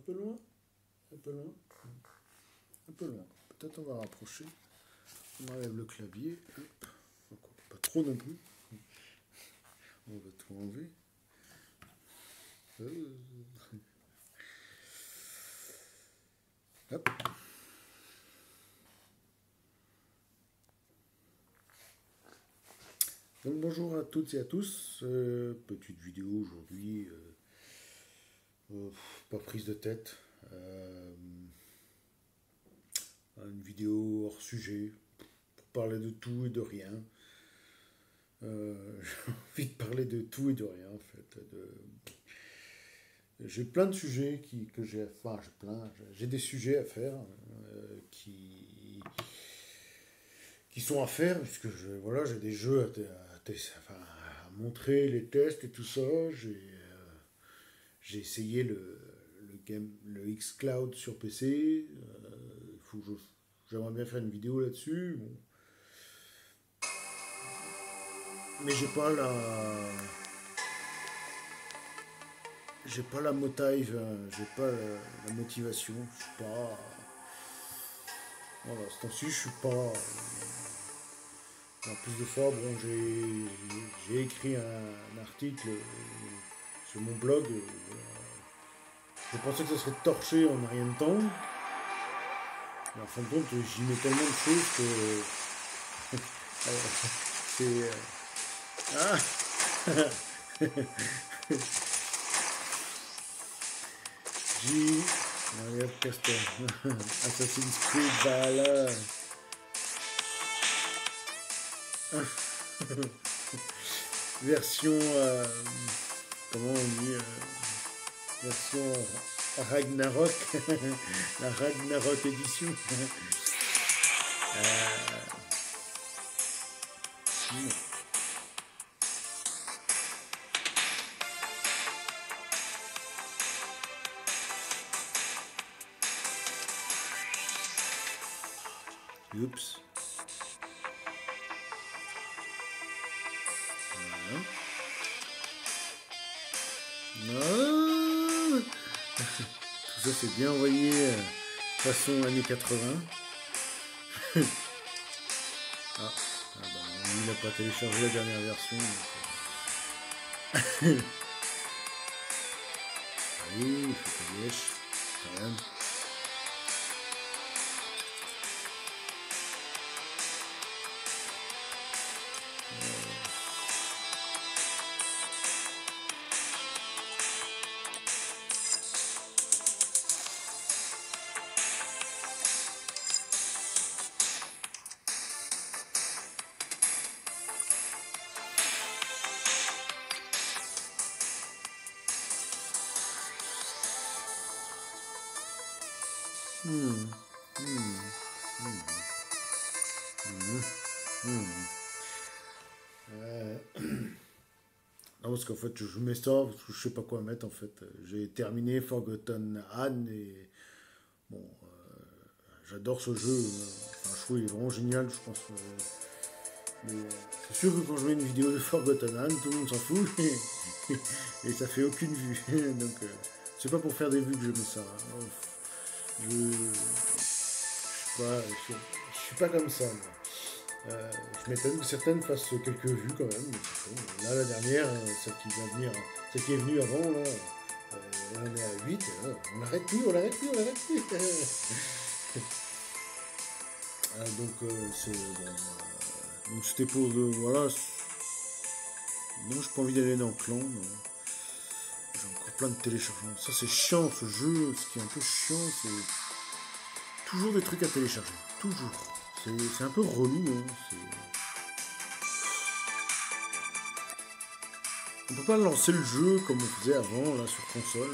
peu loin, un peu loin, un peu loin. Peut-être on va rapprocher. On enlève le clavier. Hop. Pas trop non plus. On va tout enlever. Hop. Donc bonjour à toutes et à tous. Petite vidéo aujourd'hui. Pas prise de tête. Une vidéo hors sujet. Pour parler de tout et de rien. J'ai envie de parler de tout et de rien en fait. J'ai plein de sujets que j'ai à faire. Enfin, j'ai des sujets à faire qui sont à faire, puisque voilà, j'ai des jeux à montrer, les tests et tout ça. J'ai essayé le xCloud sur PC. J'aimerais bien faire une vidéo là-dessus. Bon. Mais j'ai pas la motive, j'ai pas la motivation. Je suis pas. Voilà, ce temps-ci, je suis pas. En plus de ça, bon, j'ai écrit un article sur mon blog. Je pensais que ça serait torché en rien de temps. Mais en fin de compte, j'y mets tellement de choses que. C'est. Ah J. Regarde Castor. Assassin's Creed Valhalla. Version. Comment on dit version Ragnarok. La Ragnarok édition. Oups. Voilà. Non. Tout ça c'est bien envoyé façon années 80. Ah bah, il n'a pas téléchargé la dernière version. Donc, oui, il faut que je lèche quand même. Non, parce qu'en fait, je mets ça parce que je sais pas quoi mettre en fait. J'ai terminé Forgotten Anne et bon, j'adore ce jeu. Enfin, je trouve qu'il est vraiment génial, je pense. Mais c'est sûr que quand je mets une vidéo de Forgotten Anne, tout le monde s'en fout et ça fait aucune vue. Donc, c'est pas pour faire des vues que je mets ça. Je suis pas comme ça. Moi. Je m'étonne que certaines fassent quelques vues quand même. Mais là, la dernière, celle qui est venue avant, là, on est à 8. On l'arrête plus. Donc, c'est. Donc, c'était pour. Voilà. Non, j'ai pas envie d'aller dans le clan. J'ai encore plein de téléchargements. Ça, c'est chiant ce jeu. Ce qui est un peu chiant, c'est toujours des trucs à télécharger. Toujours. C'est un peu relou. Hein. On peut pas lancer le jeu comme on faisait avant là sur console.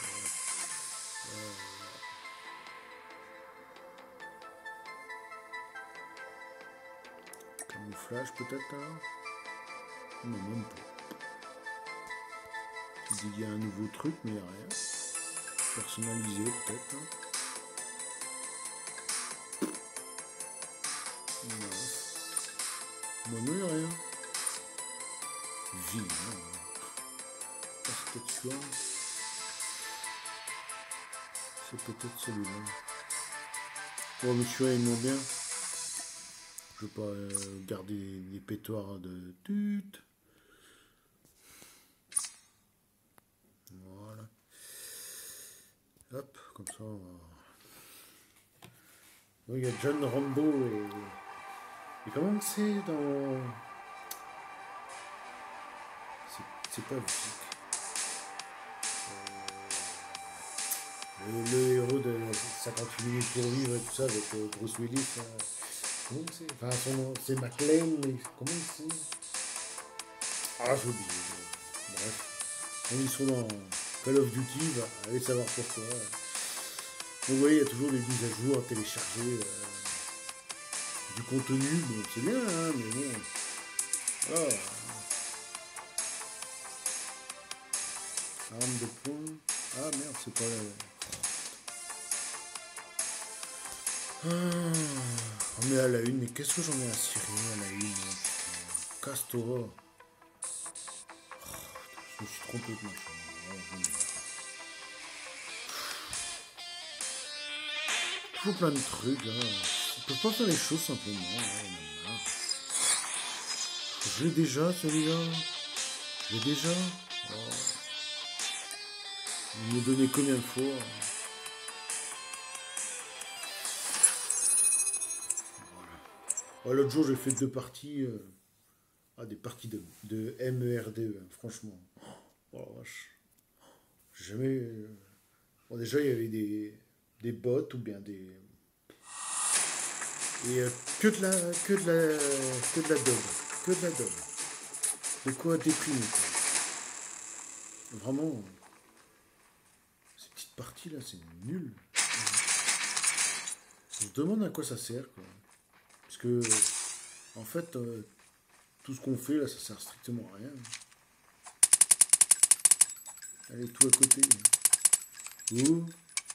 Camouflage peut-être alors. Non, même pas. Tu dis qu'il y a un nouveau truc, mais il n'y a rien. Personnalisé peut-être. Hein. Non. Non, il n'y a rien. Vie, hein. Perpétuel. C'est peut-être celui-là. Oh, mais celui-là, il m'en bien. Je veux pas garder des pétoires de tut. Voilà. Hop, comme ça, on va... Donc, il y a John Rambo et comment c'est dans... C'est pas Vic. Le héros de 58 minutes pour vivre et tout ça avec Bruce Willis. Comment c'est? Enfin, son nom, c'est McLean, mais comment c'est? Ah, j'ai oublié. Bref. Quand ils sont dans Call of Duty, va allez savoir pourquoi. Donc, vous voyez, il y a toujours des mises à jour à télécharger. Du contenu, bon, c'est bien, hein, mais bon. Voilà. Arme de poing. Ah merde, c'est pas la... Ah, on est à la une, mais qu'est-ce que j'en ai à cirer à la une? Casse-toi. Oh, je me suis trompé de machin. Toujours plein de trucs, là. On peut pas faire les choses simplement. Là, je l'ai déjà, celui-là. Je l'ai déjà. Oh. Vous me donnez combien de fois? Voilà. L'autre jour, j'ai fait 2 parties. Des parties de MERD, hein, franchement. Oh la vache. J'ai jamais. Bon, déjà, il y avait des bots ou bien des. Et que de la daube. Que de la daube. De quoi déprimer, quoi. Vraiment. Ces petites parties là, c'est nul. On se demande à quoi ça sert, quoi. Parce que, en fait, tout ce qu'on fait là, ça sert strictement à rien. Allez, tout à côté. Ouh.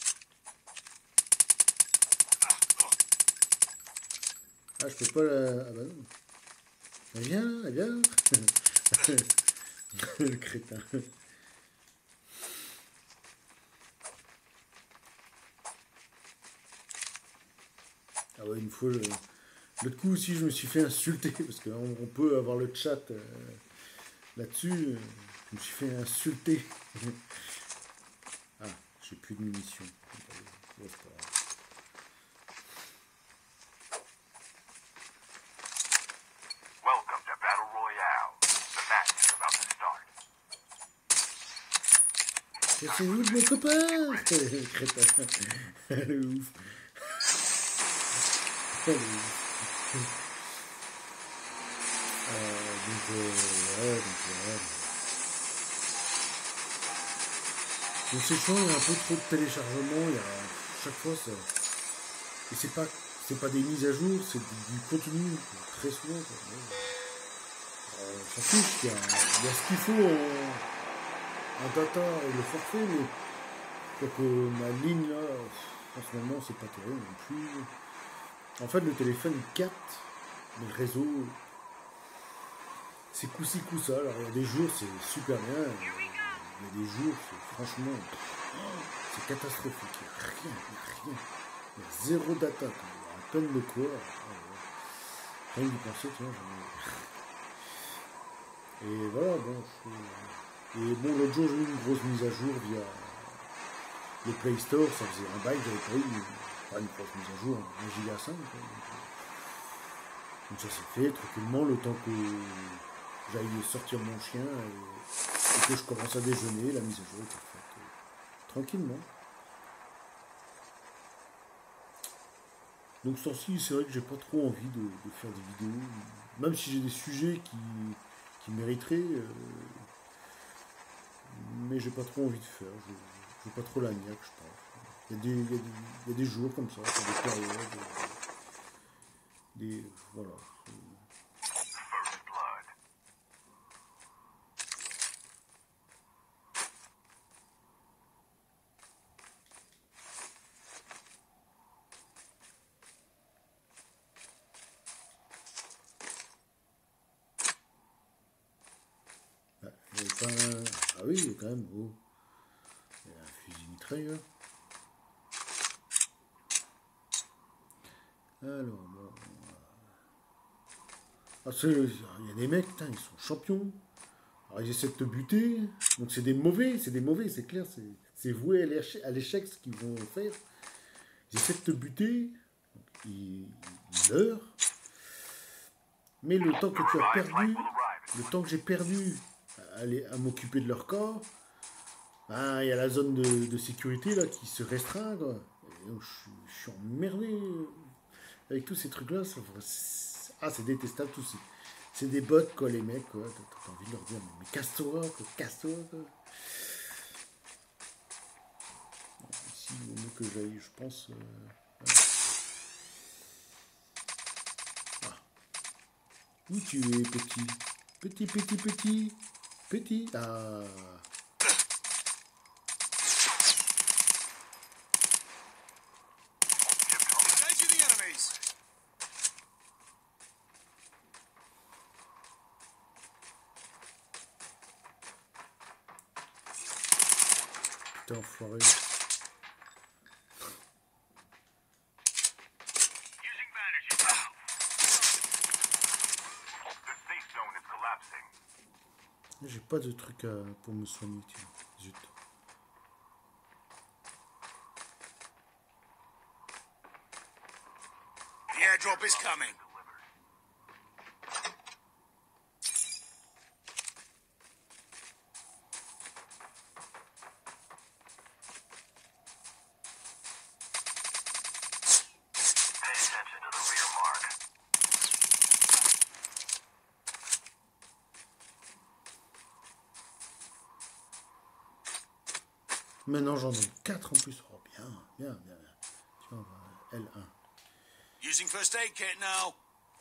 Ah, je peux pas la... Ah bah non. Elle vient, elle vient. Le crétin. Ah ouais, une fois, l'autre coup aussi, je me suis fait insulter, parce qu'on peut avoir le chat là-dessus. Je me suis fait insulter. Ah, j'ai plus de munitions. Ouais, c'est pas grave. Welcome to Battle Royale. The match is about to start. C'est vous de mon copain. Le crétin. Le ouf. Le ouf. Donc c'est chiant, il y a un peu trop de téléchargement, il y a chaque fois ça. Et c'est pas des mises à jour, c'est du contenu très souvent. On s'en fiche, il y a ce qu'il faut en data et le forfait, mais donc, ma ligne là, en ce moment c'est pas terrible non plus. En fait le téléphone il capte, mais le réseau c'est coup-ci coup-ça. Alors il y a des jours c'est super bien, il y a des jours c'est franchement c'est catastrophique, il n'y a rien, il y a zéro data, il y a à peine de quoi. Rien d'y penser, tu vois. Et voilà, bon. Et bon, l'autre jour j'ai eu une grosse mise à jour via le Play Store, ça faisait un bail, j'avais pas eu pas une grosse mise à jour, 1 giga 5. Donc ça s'est fait tranquillement le temps que j'aille sortir mon chien et que je commence à déjeuner, la mise à jour était faite tranquillement. Donc sans ci, c'est vrai que j'ai pas trop envie de faire des vidéos, même si j'ai des sujets qui mériteraient, mais j'ai pas trop envie de faire, je veux pas trop la niaque, je pense. Il y a des jours comme ça, des périodes, voilà. First blood. Il y avait pas un... Ah oui, il y a quand même, oh. Il y a un fusil mitrailleur. Alors, bon. Ah, il y a des mecs, putain, ils sont champions. Alors, ils essaient de te buter. Donc, c'est des mauvais, c'est clair. C'est voué à l'échec ce qu'ils vont faire. Ils essaient de te buter. Ils meurent. Mais le temps que tu as perdu, le temps que j'ai perdu à m'occuper de leur corps, ben, il y a la zone de sécurité là qui se restreint, quoi. Et donc, je suis emmerdé avec tous ces trucs là. Ah, c'est détestable tout ça. C'est des bots, quoi, les mecs, quoi. T'as envie de leur dire, mais casse-toi, quoi, casse-toi, quoi. Bon, ici, il vaut mieux que j'aille, je pense. Ah. Où tu es, petit? Petit, petit, petit. Petit. Ah. Engaging the enemies. Putain, enfoiré. Using bandages now. The safe zone is collapsing. J'ai pas de truc pour me soigner, tiens. Zut. The airdrop is coming. Pay attention to the rear mark. Maintenant, j'en ai 4 en plus. Oh, bien, bien, bien. Tu vois, L1. Using first aid kit now.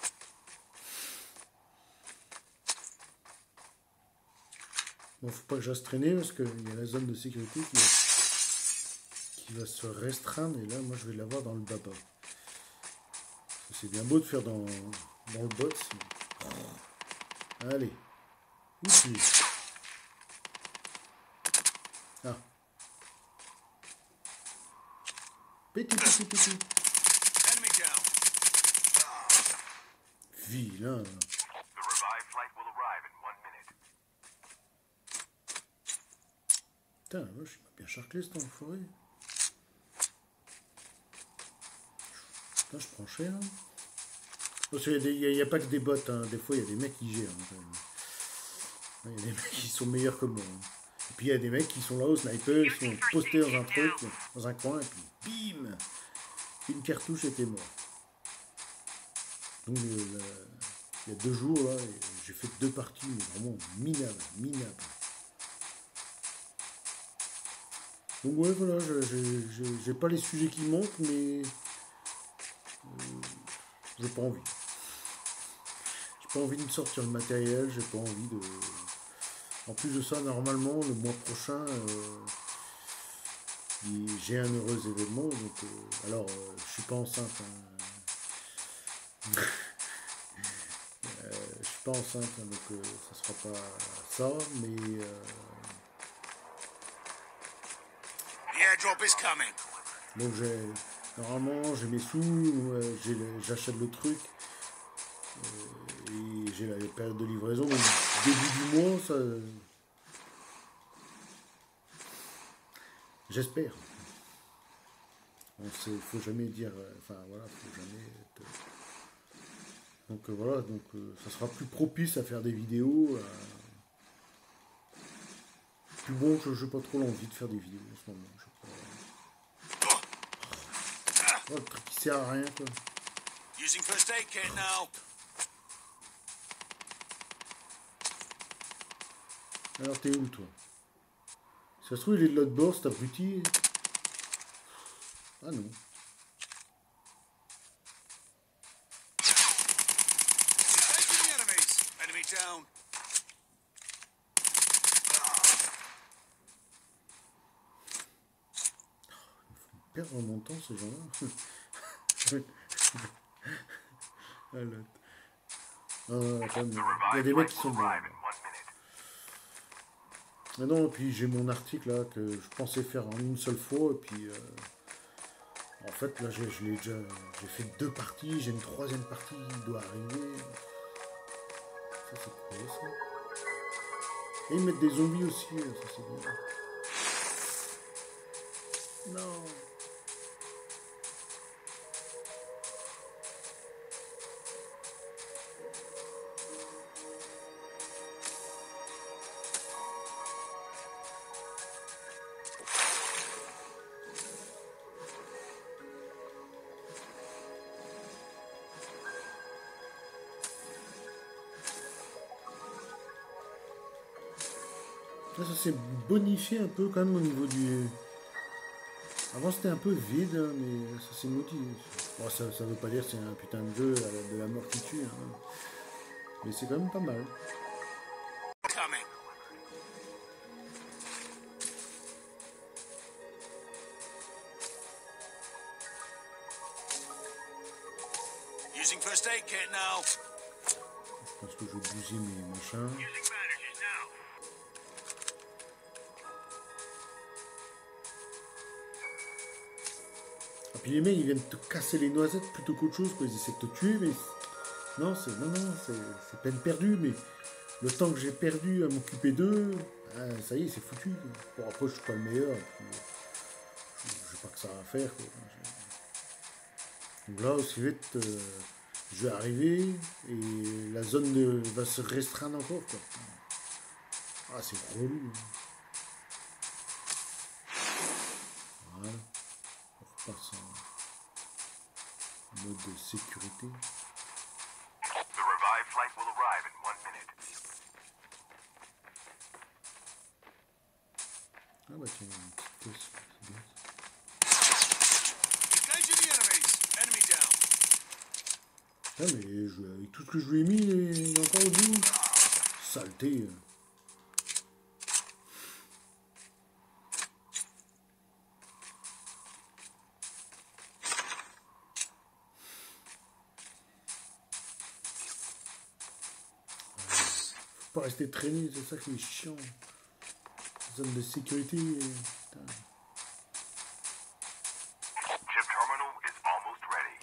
Bon, faut pas que j'ose traîner parce qu'il y a la zone de sécurité qui va se restreindre. Et là, moi, je vais l'avoir dans le baba. C'est bien beau de faire dans le bot. Allez. Où tu es? Ah. Petit, petit, petit. Enemy down. Vilain. The revived flight will arrive in 1 minute. Putain, la vache, il m'a bien charclé cet enfoiré. Putain, je prends cher. Hein. Parce qu'il y a pas que des bots, hein. Des fois il y a des mecs qui gèrent. Hein. Il y a des mecs qui sont meilleurs que moi. Hein. Et puis il y a des mecs qui sont là au sniper, qui sont postés dans un truc, dans un coin, et puis bim, une cartouche était mort. Donc il y a 2 jours là, j'ai fait 2 parties, mais vraiment minables, minables. Donc ouais voilà, j'ai pas les sujets qui manquent, mais j'ai pas envie. J'ai pas envie de me sortir le matériel, j'ai pas envie de. En plus de ça, normalement, le mois prochain, j'ai un heureux événement. Donc, alors, je suis pas enceinte. Hein. Je suis pas enceinte, hein, donc ça sera pas ça, mais The airdrop is coming. donc normalement j'ai mes sous, j'achète le truc. Et j'ai la période de livraison, donc début du mois, ça. J'espère. Faut jamais dire. Enfin voilà, faut jamais être. Donc voilà, donc ça sera plus propice à faire des vidéos. Puis bon, je n'ai pas trop l'envie de faire des vidéos en ce moment. Oh, le truc qui sert à rien quoi. Using first aid kit now. Alors t'es où toi? Ça se trouve il est de l'autre bord cet abruti. Ah non. Engaging the enemies. Enemy down. Perdre mon temps ces gens-là. Ah, l'autre. Il y a des mecs qui sont bons. Ah non, puis j'ai mon article là que je pensais faire en une seule fois et puis En fait, là, je l'ai déjà... J'ai fait 2 parties, j'ai une 3e partie qui doit arriver. Ça, c'est quoi, ça? Et ils mettent des zombies aussi, ça, c'est bien. Non. Là, ça s'est bonifié un peu quand même au niveau du... Avant c'était un peu vide, hein, mais ça s'est modifié. Bon, ça veut pas dire que c'est un putain de jeu de la mort qui tue, hein. Mais c'est quand même pas mal. Coming. Using first aid kit now. Je pense que je vais bouger mes machins. Using bandages now. Et puis les mecs ils viennent te casser les noisettes plutôt qu'autre chose, quoi. Ils essaient de te tuer, mais non, c'est peine perdue. Mais le temps que j'ai perdu à m'occuper d'eux, ça y est, c'est foutu, quoi. Bon, après je suis pas le meilleur, puis, j'ai pas que ça à faire, quoi. Donc là aussi vite, je vais arriver et la zone va se restreindre encore, quoi. Ah, c'est relou. Voilà. On repasse en mode de sécurité. The revived flight will arrive in 1 minute. Ah bah tiens, une petite caisse, c'est bien. Engaging the enemies. Enemy down. Ah mais avec tout ce que je lui ai mis, il est encore au bout. Saleté. Faut pas rester traîné, c'est ça qui est chiant. Zone de sécurité. Putain. Chip terminal is almost ready.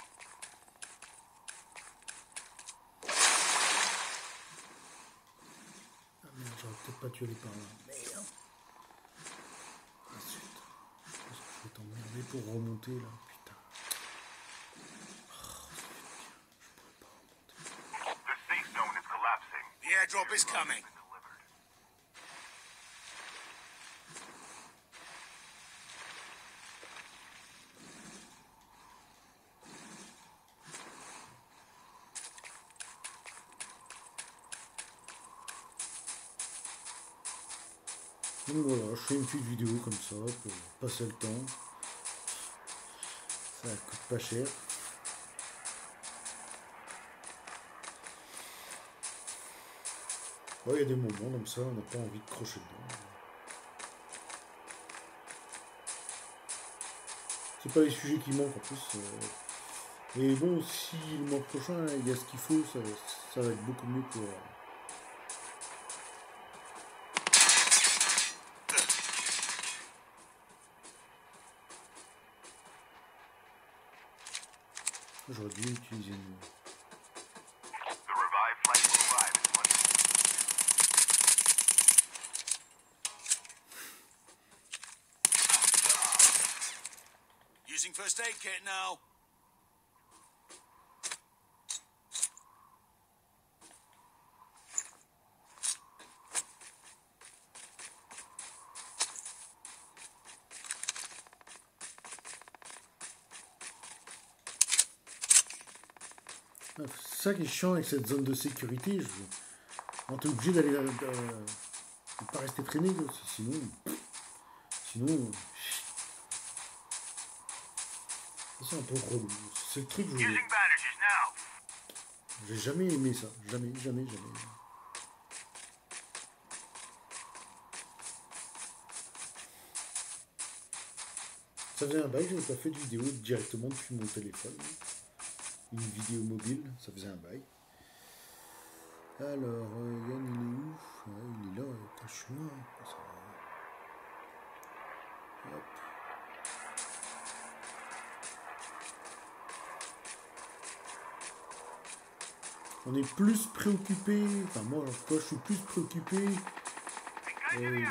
Ah merde, j'aurais peut-être pas dû aller par là. Merde. Ensuite, je vais t'emmerder pour remonter là. Putain. Oh, je pourrais pas remonter. The safe zone is collapsing. The airdrop is coming. Donc voilà, je fais une petite vidéo comme ça pour passer le temps. Ça coûte pas cher. Ouais, il y a des moments comme ça, on n'a pas envie de crocher dedans. C'est pas les sujets qui manquent en plus. Et bon, si le mois prochain il y a ce qu'il faut, ça va être beaucoup mieux pour. J'aurais dû utiliser une. The revived flight will arrive in 1 minute. Using first aid kit now. C'est ça qui est chiant avec cette zone de sécurité. On est obligé d'aller. De pas rester traîné, quoi. Sinon. Sinon. C'est un peu relou. C'est le truc que Using bandages now. j'ai jamais aimé ça. Jamais. Ça faisait un bail, j'avais pas fait de vidéo directement depuis mon téléphone. Une vidéo mobile, ça faisait un bail. Alors, Yann, il est où? Il est là, je suis là. Hop. On est plus préoccupé, enfin moi en tout cas je suis plus préoccupé, Engaging the enemy.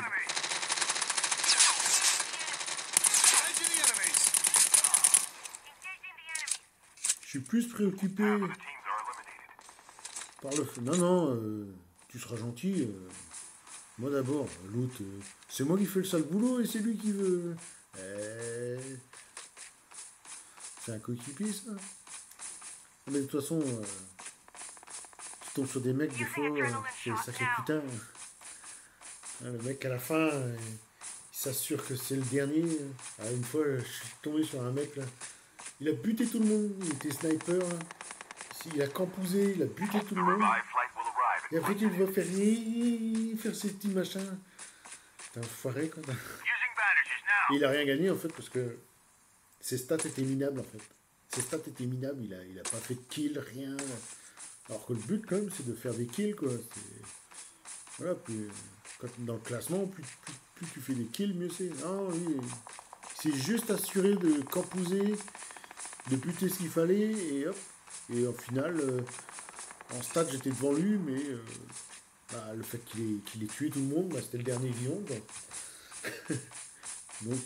je suis plus préoccupé Half of the teams are eliminated. par le fait. Non, non, tu seras gentil. Moi d'abord, l'autre, c'est moi qui fais le sale boulot et c'est lui qui veut. C'est un coéquipier ça. Mais de toute façon, tu tombes sur des mecs des fois, c'est le sacré putain. Hein, le mec à la fin, il s'assure que c'est le dernier. Ah, une fois, je suis tombé sur un mec là. Il a buté tout le monde. Il était sniper. Là. Il a campousé, il a buté tout le monde. Revived flight will arrive. Et après, tu le vois faire ses petits machins. T'es un foiré quoi. Using bandages Et now. il a rien gagné en fait parce que ses stats étaient minables en fait. Ses stats étaient minables. Il a pas fait de kill, rien. Alors que le but quand même, c'est de faire des kills quoi. Voilà, plus, quand dans le classement, plus tu fais des kills, mieux c'est. Non, oui, c'est juste assuré de campouser, de buter ce qu'il fallait, et hop. Et au final, en stats, j'étais devant lui, mais le fait qu'il ait tué tout le monde, c'était le dernier vivant. Donc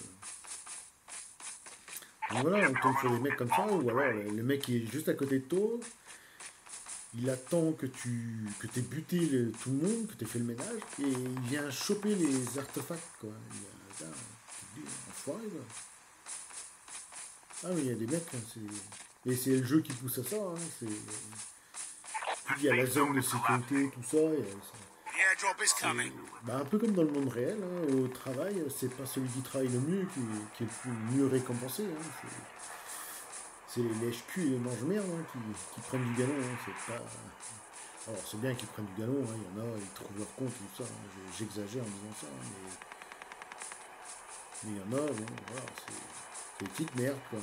voilà, on tombe sur des mecs comme ça, ou alors le mec qui est juste à côté de toi, il attend que t'aies buté tout le monde, que t'aies fait le ménage, et il vient choper les artefacts, quoi. Tu te dis, enfoiré, quoi. Ah, mais il y a des mecs, hein, et c'est le jeu qui pousse à ça, hein, il y a la zone de sécurité, tout ça, The airdrop is coming. un peu comme dans le monde réel, hein, au travail, c'est pas celui qui travaille le mieux qui est le plus mieux récompensé, hein, c'est les lèche-culs et les mange-merde hein, qui prennent du galon, hein, c'est pas... Alors c'est bien qu'ils prennent du galon, hein, il y en a, ils trouvent leur compte, tout ça, hein, j'exagère en disant ça, hein, mais il y en a, bon, voilà, c'est des petites merdes, quoi.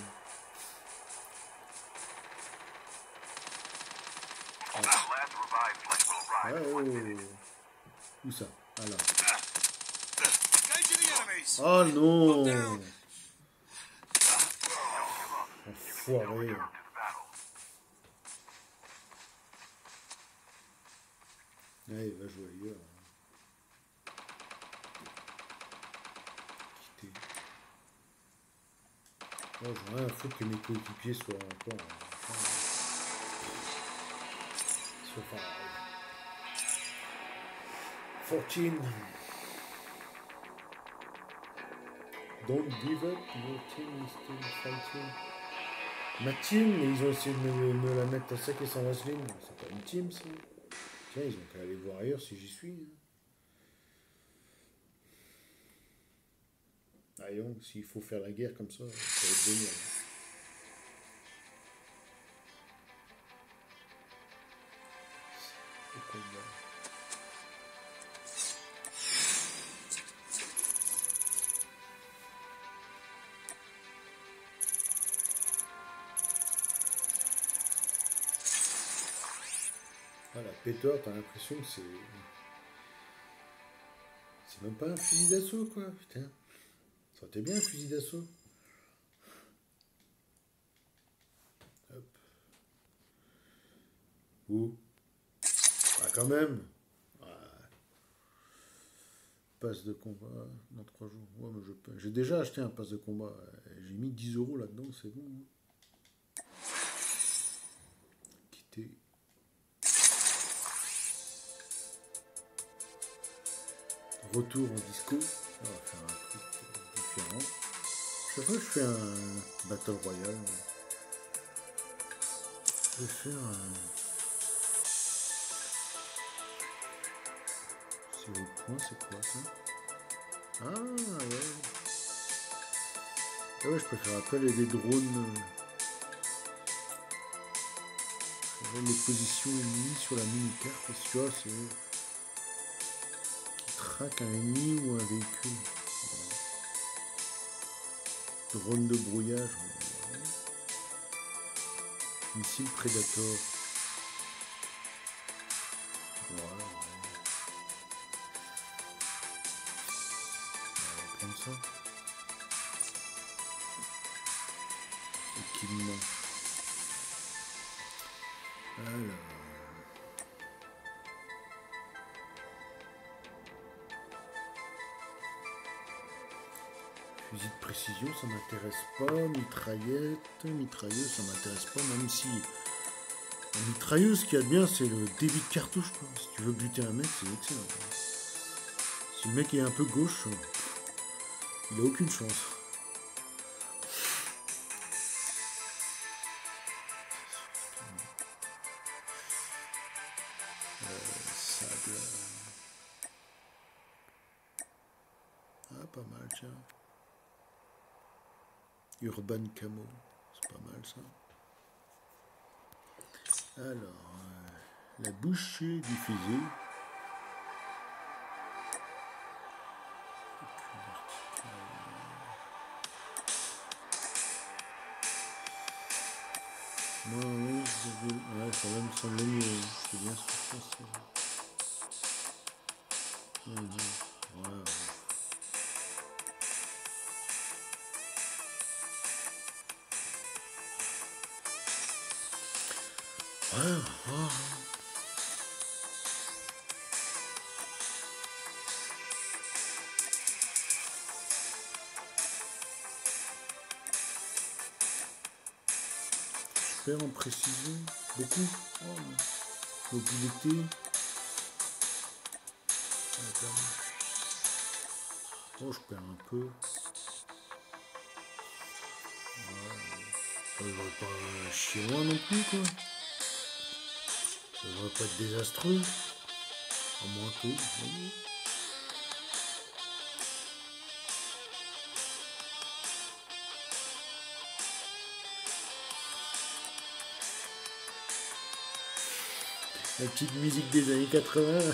The last revived flight will arrive. Ah, oh. Où ça? Ah là. Engaging the enemies. Oh non! Down. Enfoiré. To the battle. Ouais, il va jouer ailleurs. Quitter. Moi, j'ai rien à foutre que mes coéquipiers soient encore. Soient pas. 14. Don't give up, your team is still fighting. Ma team, mais ils ont essayé de me la mettre à sec et sans vaseline. C'est pas une team, ça. Tiens, ils ont qu'à aller voir ailleurs si j'y suis. Hein. Ah, donc, s'il faut faire la guerre comme ça va être génial. Le combat. Voilà, Peter, t'as l'impression que c'est même pas un fusil d'assaut, quoi, putain. Ça aurait été bien un fusil d'assaut. Hop. Où? Ah, quand même. Ah. Passe de combat dans 3 jours. Ouais, mais j'ai déjà acheté un pass de combat. J'ai mis 10 € là-dedans, c'est bon. Hein. Quitter. Retour en disco. On va faire un truc différent. Chaque fois que je fais un Battle Royale, je vais faire un... C'est le point, c'est quoi ça? Ah ouais. Ah ouais, je préfère appel et des drones. Les positions ennemies sur la mini-carte. Et celui-là, c'est... traque un ennemi ou un véhicule. Voilà. Drone de brouillage. Voilà. Missile Predator. Voilà. On va prendre ça. Équipement. Alors. Fusil de précision, ça m'intéresse pas. Mitrailleuse, ça m'intéresse pas, même si... La mitrailleuse, ce qu'il y a de bien, c'est le débit de cartouche, quoi. Si tu veux buter un mec, c'est excellent. Si le mec est un peu gauche, il a aucune chance. Sable. Ah, pas mal, tiens. Urban Camo, c'est pas mal ça. Alors, la bouchée du fusil. Non, oui, ouais, ça va me sembler mieux. C'est bien ce que je pense. Ouais, ouais. Ouais. Je perds en précision. Beaucoup. Mobilité. Oh, je perds un peu. Ça devrait pas chier loin non plus, quoi. Ça devrait pas être désastreux. À moins que. Oui. La petite musique des années 80.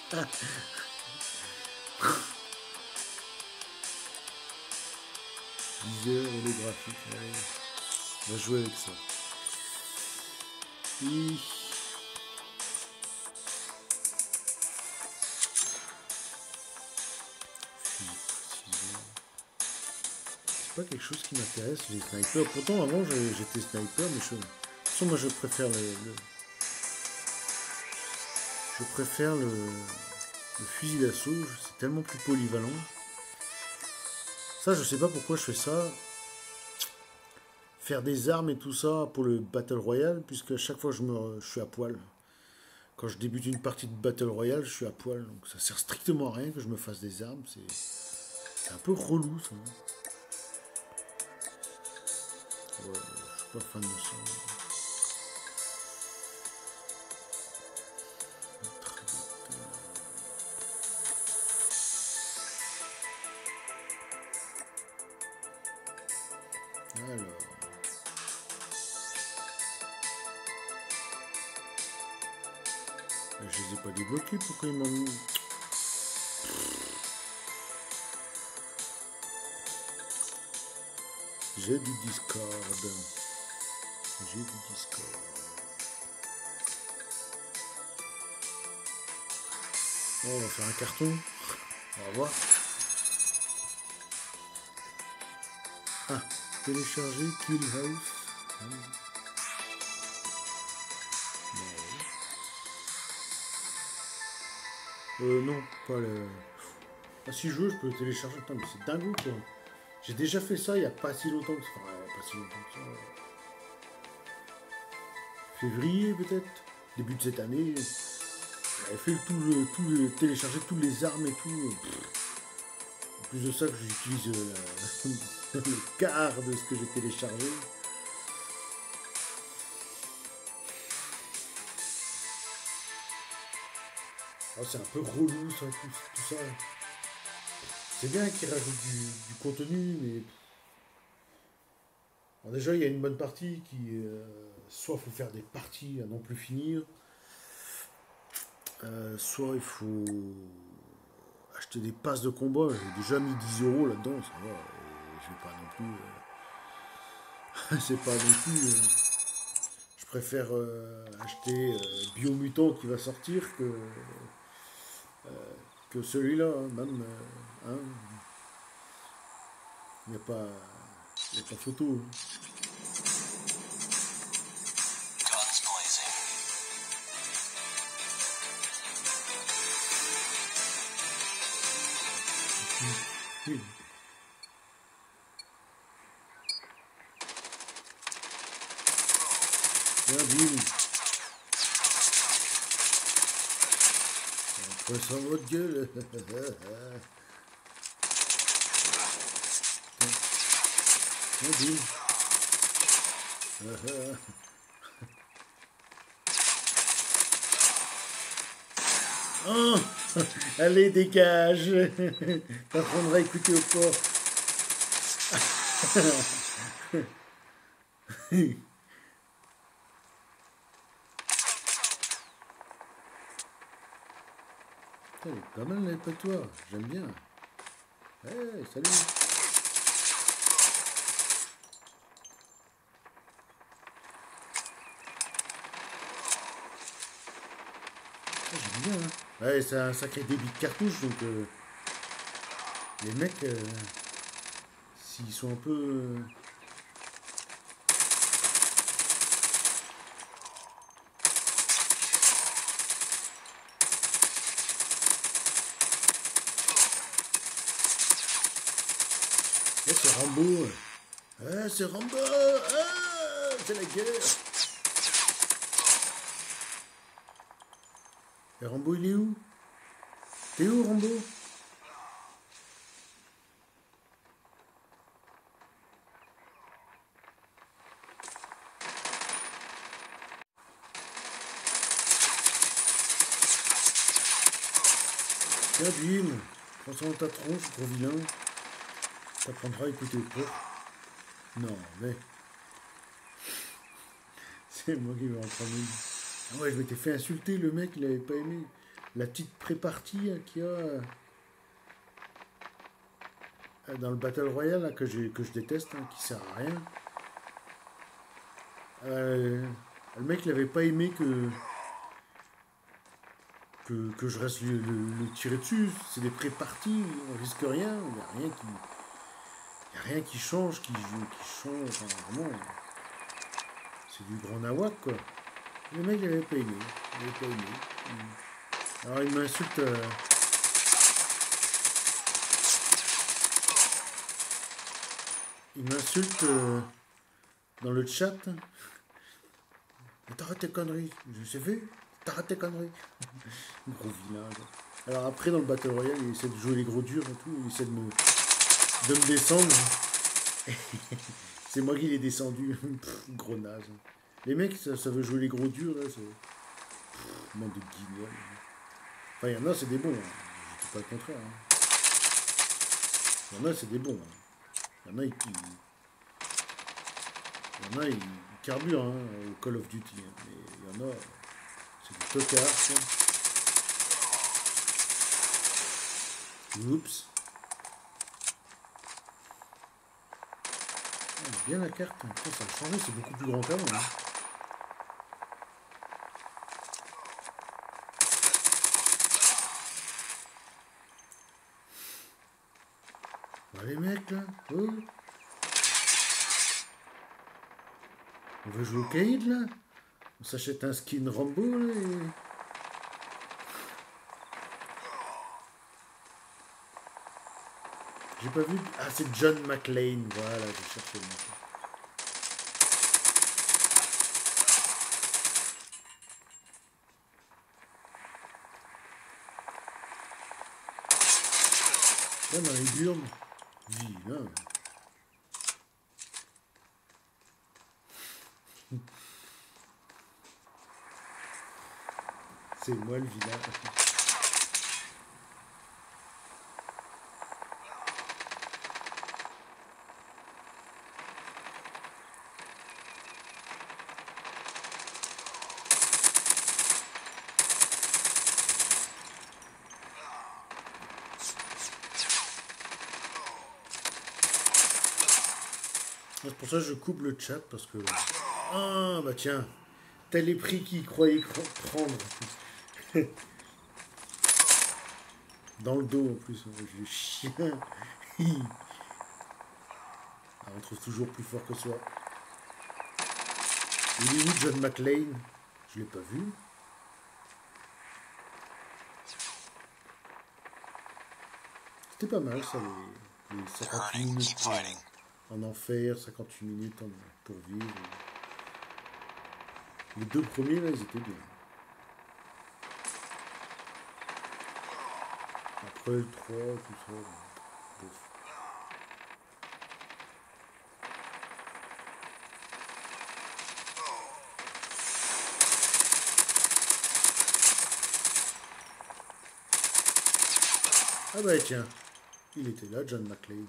Viseur holographique. Allez. On va jouer avec ça. Oui. C'est pas quelque chose qui m'intéresse, les snipers. Pourtant, avant, j'étais sniper, mais de toute façon, moi, je préfère le fusil d'assaut. C'est tellement plus polyvalent. Ça, je sais pas pourquoi je fais ça. Faire des armes et tout ça pour le Battle Royale, puisque à chaque fois, je suis à poil. Quand je débute une partie de Battle Royale, je suis à poil. Donc ça sert strictement à rien que je me fasse des armes. C'est un peu relou, ça. Ouais, je suis pas fan de ça. Alors. Je les ai pas débloqués, pourquoi ils m'ont mis... J'ai du Discord. Oh, on va faire un carton. On va voir. Ah, télécharger Kill House. Non, pas le... Ah, si je veux, je peux le télécharger. Putain, mais c'est dingue, quoi. J'ai déjà fait ça il n'y a pas si longtemps que ça. Enfin, pas si longtemps que ça. Février, peut-être. Début de cette année. J'avais fait télécharger toutes les armes et tout. En plus de ça, j'utilise le quart de ce que j'ai téléchargé. Oh, c'est un peu relou, ça, tout ça. C'est bien qu'ils rajoutent du contenu, mais... Alors déjà, il y a une bonne partie qui... soit il faut faire des parties à non plus finir, soit il faut acheter des passes de combat. J'ai déjà mis 10 € là-dedans, ça va. Je vais pas non plus... c'est pas non plus... je préfère acheter Biomutant qui va sortir que celui-là, hein, même... hein. Il n'y a pas photo. Hein. Tiens, bim. Après ça, votre gueule. Tiens, bim. Oh, allez, dégage. T'apprendras à écouter au port. Putain, elle est pas mal l'appâtoire, j'aime bien. Hey, salut. J'aime bien, hein. Ouais, c'est un sacré débit de cartouches, donc les mecs, s'ils sont un peu... c'est Rambo. C'est Rambo. C'est la guerre. Et Rambo, il est où? T'es où, Rambo? Tiens, bim. Prends ça dans ta tronche, gros vilain. T'apprendras à écouter le port. Non, mais... C'est moi qui vais en prendre une. Ah ouais, je m'étais fait insulter, le mec, il avait pas aimé. La petite pré-partie qu'il y a dans le Battle Royale là, que je déteste, hein, qui sert à rien. Le mec, il avait pas aimé que je reste le tirer dessus. C'est des pré-parties, on risque rien, il n'y a rien qui... Il n'y a rien qui change, qui change, enfin, vraiment... C'est du grand nawak, quoi. Le mec, il avait pas aimé. Il avait pas aimé. Alors, il m'insulte... Il m'insulte dans le chat. T'arrêtes tes conneries. Je sais fait. T'arrêtes tes conneries. Gros vilain. Alors après, dans le Battle Royale, il essaie de jouer les gros durs et tout. Il essaie de me descendre. C'est moi qui l'ai descendu. Gros naze. Les mecs, ça veut jouer les gros durs, là. C'est... Monde de guignols. Enfin, il y en a, c'est des bons. Hein. Je dis pas le contraire. Hein. Il y en a, c'est des bons. Hein. Il y en a, ils carburent hein, au Call of Duty. Hein. Mais il y en a, c'est des tocards. Oups. Ah, bien la carte. Hein. Putain, ça a changé, c'est beaucoup plus grand qu'avant. Hein. Bah, les mecs là. Oh. On veut jouer au Caïd là. On s'achète un skin Rambo là et... J'ai pas vu... Ah, c'est John McClane. Voilà, j'ai cherché le nom. Là, dans les burnes. Vilain. C'est moi le vilain. C'est pour ça que je coupe le chat parce que... Ah bah tiens, t'as les prix qu'ils croyaient prendre. Dans le dos en plus, le chien. Ah, on trouve toujours plus fort que soi. Il est où John McClane? Je l'ai pas vu. C'était pas mal ça, les 58 minutes en enfer, 58 minutes pour vivre. Les deux premiers, là, ils étaient bien. Après le 3, tout ça, bof. Ah bah tiens, il était là, John McClane.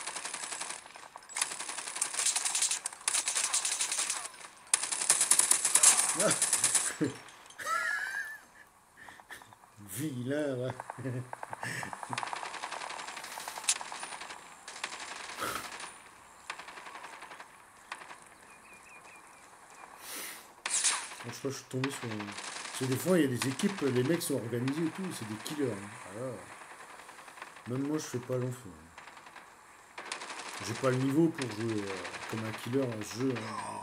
Ah, vilain, là. Bon, je crois que je suis tombé sur... Parce que des fois, il y a des équipes, les mecs sont organisés et tout, c'est des killers. Hein. Alors, même moi, je fais pas long feu. J'ai pas le niveau pour jouer comme un killer à ce jeu. Hein.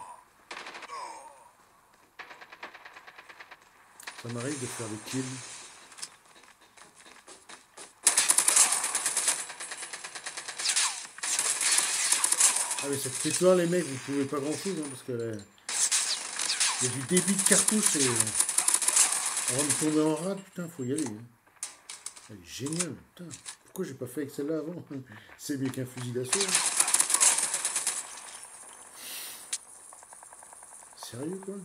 Ça m'arrive de faire des kills. Ah mais cette pétoire les mecs, vous pouvez pas grand chose hein, parce que là, il y a du débit de cartouche et avant de tomber en rade, putain, faut y aller. Hein. Elle est géniale, putain. Pourquoi j'ai pas fait avec celle-là avant? C'est mieux qu'un fusil d'assaut. Hein. Sérieux quoi?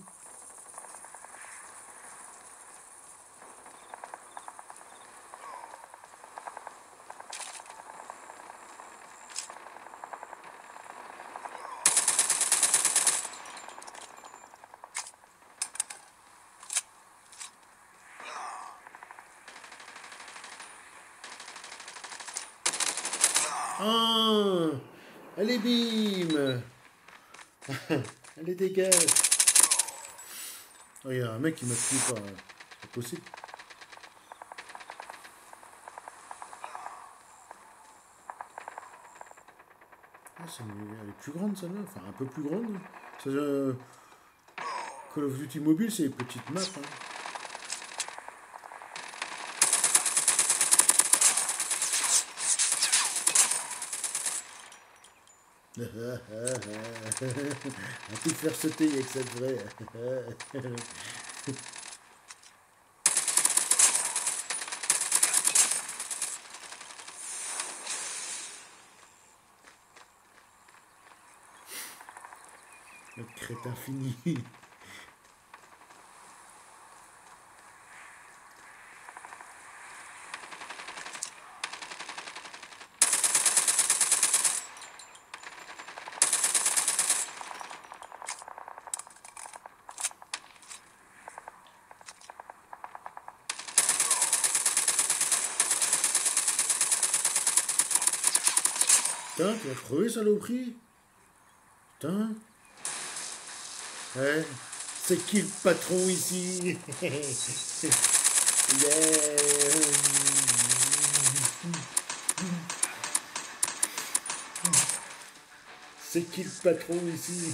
Ah, allez bim. Allez dégage. Oh, il y a un mec qui m'a tué pas. C'est pas possible. Ah, elle est plus grande celle-là, enfin un peu plus grande. Ça, Call of Duty Mobile, c'est les petites maps. Hein. À tout faire sauter avec cette vraie. Le crétin fini. Putain, tu vas crever, saloperie. Putain. Ouais. C'est qui le patron ici? Yeah. C'est qui le patron ici?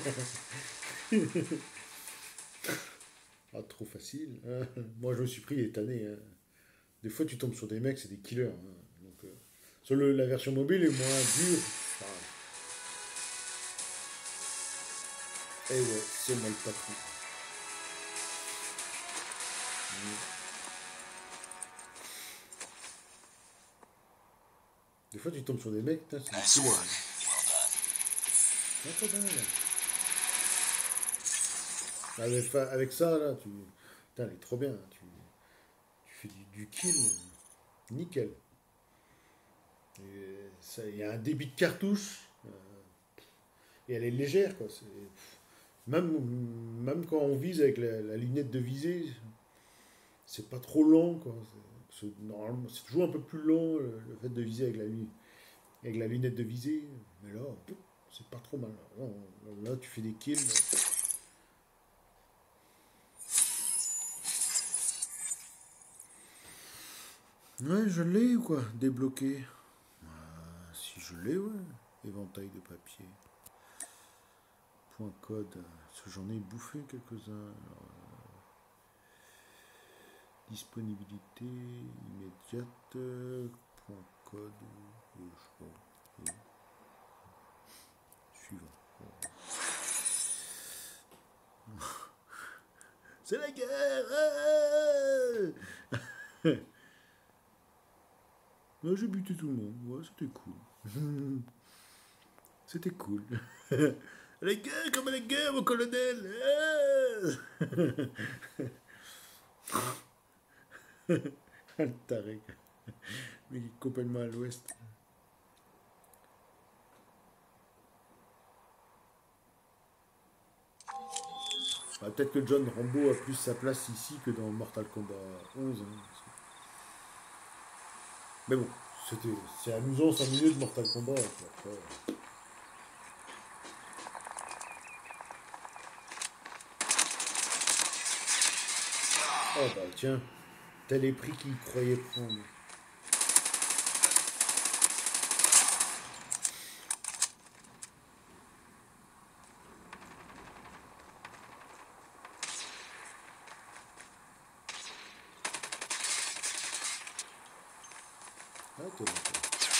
Ah, trop facile. Hein. Moi, je me suis pris les tannées. Hein. Des fois, tu tombes sur des mecs, c'est des killers. Hein. Donc, sur la version mobile est moins dure. Enfin, eh ouais, c'est moi le patron. Des fois, tu tombes sur des mecs, putain, c'est des killers. Hein. Attends, avec ça, là, putain, elle est trop bien. Tu fais du kill, nickel. Il y a un débit de cartouche. Et elle est légère, quoi. Même quand on vise avec la lunette de visée, c'est pas trop lent, quoi. Normalement, c'est toujours un peu plus lent le fait de viser avec la lunette de visée. Mais là, c'est pas trop mal. Là, tu fais des kills. Ouais, je l'ai ou quoi? Débloqué. Si je l'ai, ouais. Éventail de papier. Point code. Parce que j'en ai bouffé quelques-uns. Alors, disponibilité immédiate. Point code. Je sais pas. Suivant. C'est la guerre. Ouais, j'ai buté tout le monde. Ouais, c'était cool. C'était cool. La guerre, comme la guerre, mon colonel. Le taré. Mais il est complètement à l'ouest. Bah, peut-être que John Rambo a plus sa place ici que dans Mortal Kombat 11. Hein. Mais bon, c'est amusant 5 minutes de Mortal Kombat. Après. Oh bah tiens, tel est prix qu'il croyait prendre. Ah, t'es d'accord.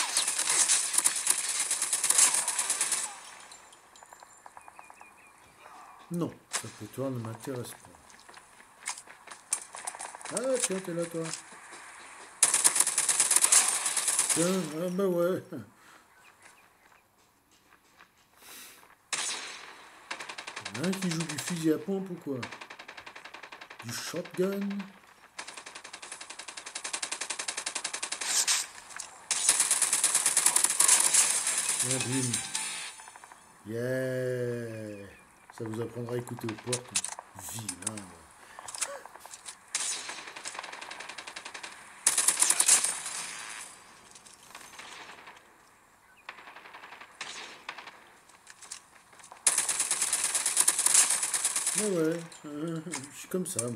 Non, ça peut toi ne m'intéresse pas. Ah tiens, t'es là toi. Tiens, ah bah ouais. Il y en a un qui joue du fusil à pompe ou quoi? Du shotgun? Ah, bim. Yeah. Ça vous apprendra à écouter aux portes. Vilain. Mais ouais, je suis comme ça, moi.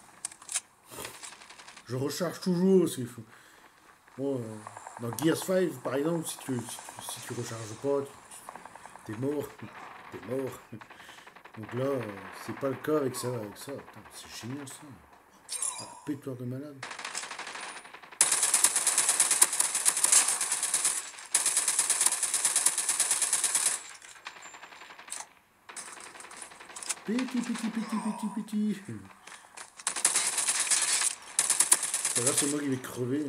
Je recharge toujours, c'est fou. Bon, dans Gears 5, par exemple, si tu recharges pas, t'es mort. T'es mort. Donc là, c'est pas le cas avec ça. Putain, c'est génial ça. Ah, pétoire de malade. Petit. Ça va, c'est moi qui vais crever.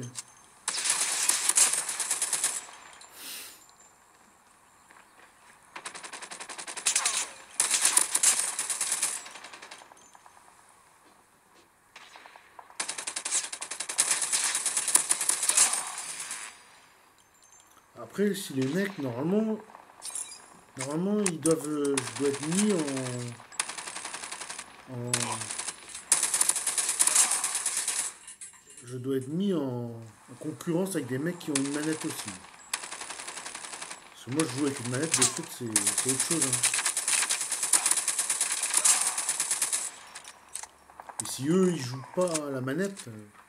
Après, si les mecs, normalement, ils doivent être mis je dois être mis en concurrence avec des mecs qui ont une manette aussi. Parce que moi, je joue avec une manette, de fait, c'est autre chose. Hein. Et si eux, ils jouent pas à la manette,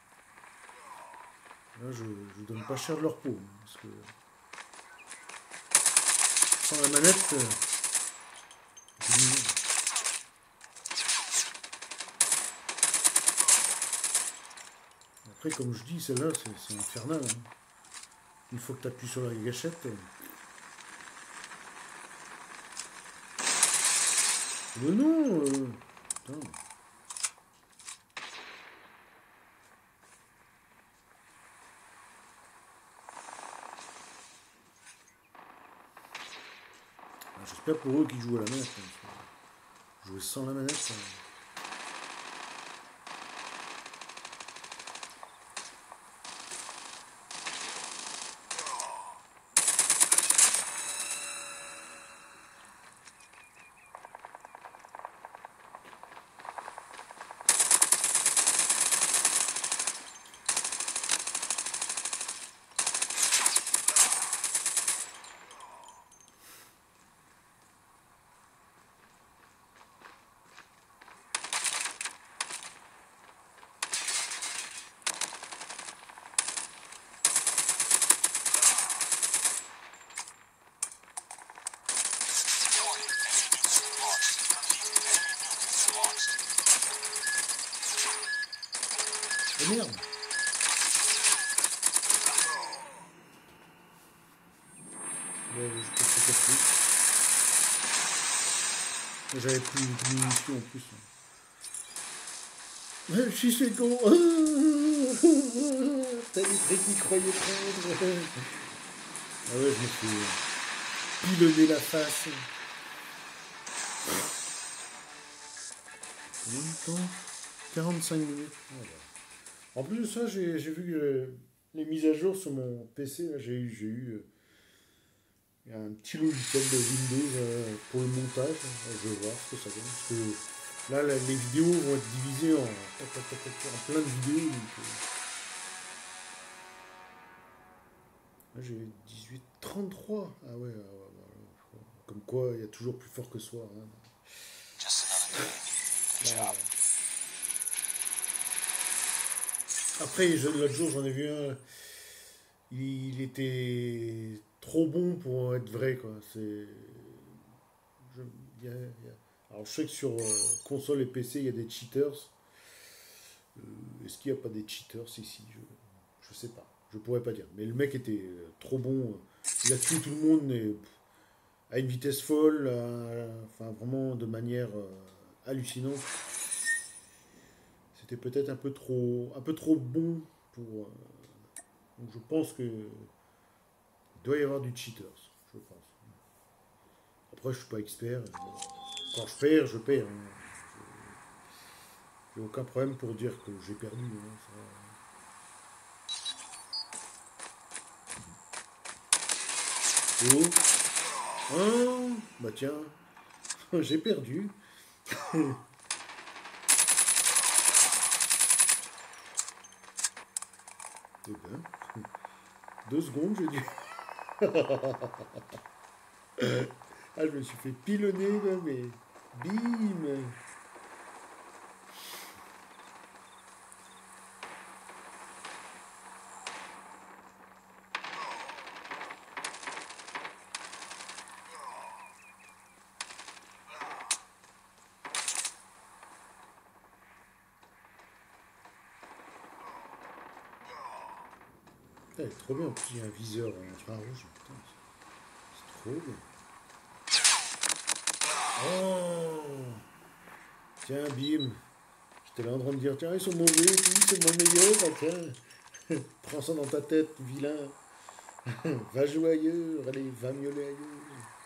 là, je donne pas cher de leur peau. Hein, parce que sans la manette, après, comme je dis, celle-là, c'est infernal. Hein. Une fois que tu appuies sur la gâchette. Mais non putain. J'espère pour eux qui jouent à la manette. Hein. Jouer sans la manette. Hein. Oh merde. Ouais, je pense que c'est plus. J'avais plus de munitions en plus. Je suis second. T'as les traits qui croyaient prendre. Ah ouais, je me suis pilonné la face. Combien de temps 45 minutes. Voilà. En plus de ça, j'ai vu que les mises à jour sur mon PC, là, il y a un petit logiciel de Windows pour le montage. Je vais voir ce que ça donne. Parce que là, les vidéos vont être divisées en plein de vidéos. Donc, là, j'ai 18,33. Ah ouais, comme quoi, il y a toujours plus fort que soi. Hein. Là, après, l'autre jour, j'en ai vu un. Il était trop bon pour être vrai, quoi. Je, alors, je sais que sur console et PC, il y a des cheaters. Est-ce qu'il n'y a pas des cheaters ici je sais pas. Je pourrais pas dire. Mais le mec était trop bon. Il a tué tout le monde à une vitesse folle. Enfin, vraiment de manière hallucinante. C'était peut-être un peu trop bon pour. Donc je pense que il doit y avoir du cheaters. Je pense. Après, je suis pas expert. Quand je perds, je perds. Hein. J'ai aucun problème pour dire que j'ai perdu. Hein. Oh, ah, bah tiens, j'ai perdu. Eh ben, 2 secondes, j'ai dû. Ah, je me suis fait pilonner, là, mais bim. Putain, trop bien, en plus, il y a un viseur infrarouge. Putain, c'est trop bien. Oh, tiens, bim. J'étais là en train de dire, tiens, ils sont mauvais, puis c'est mon meilleur. Bah, tiens, prends ça dans ta tête, vilain. Va jouer ailleurs, allez, va miauler ailleurs.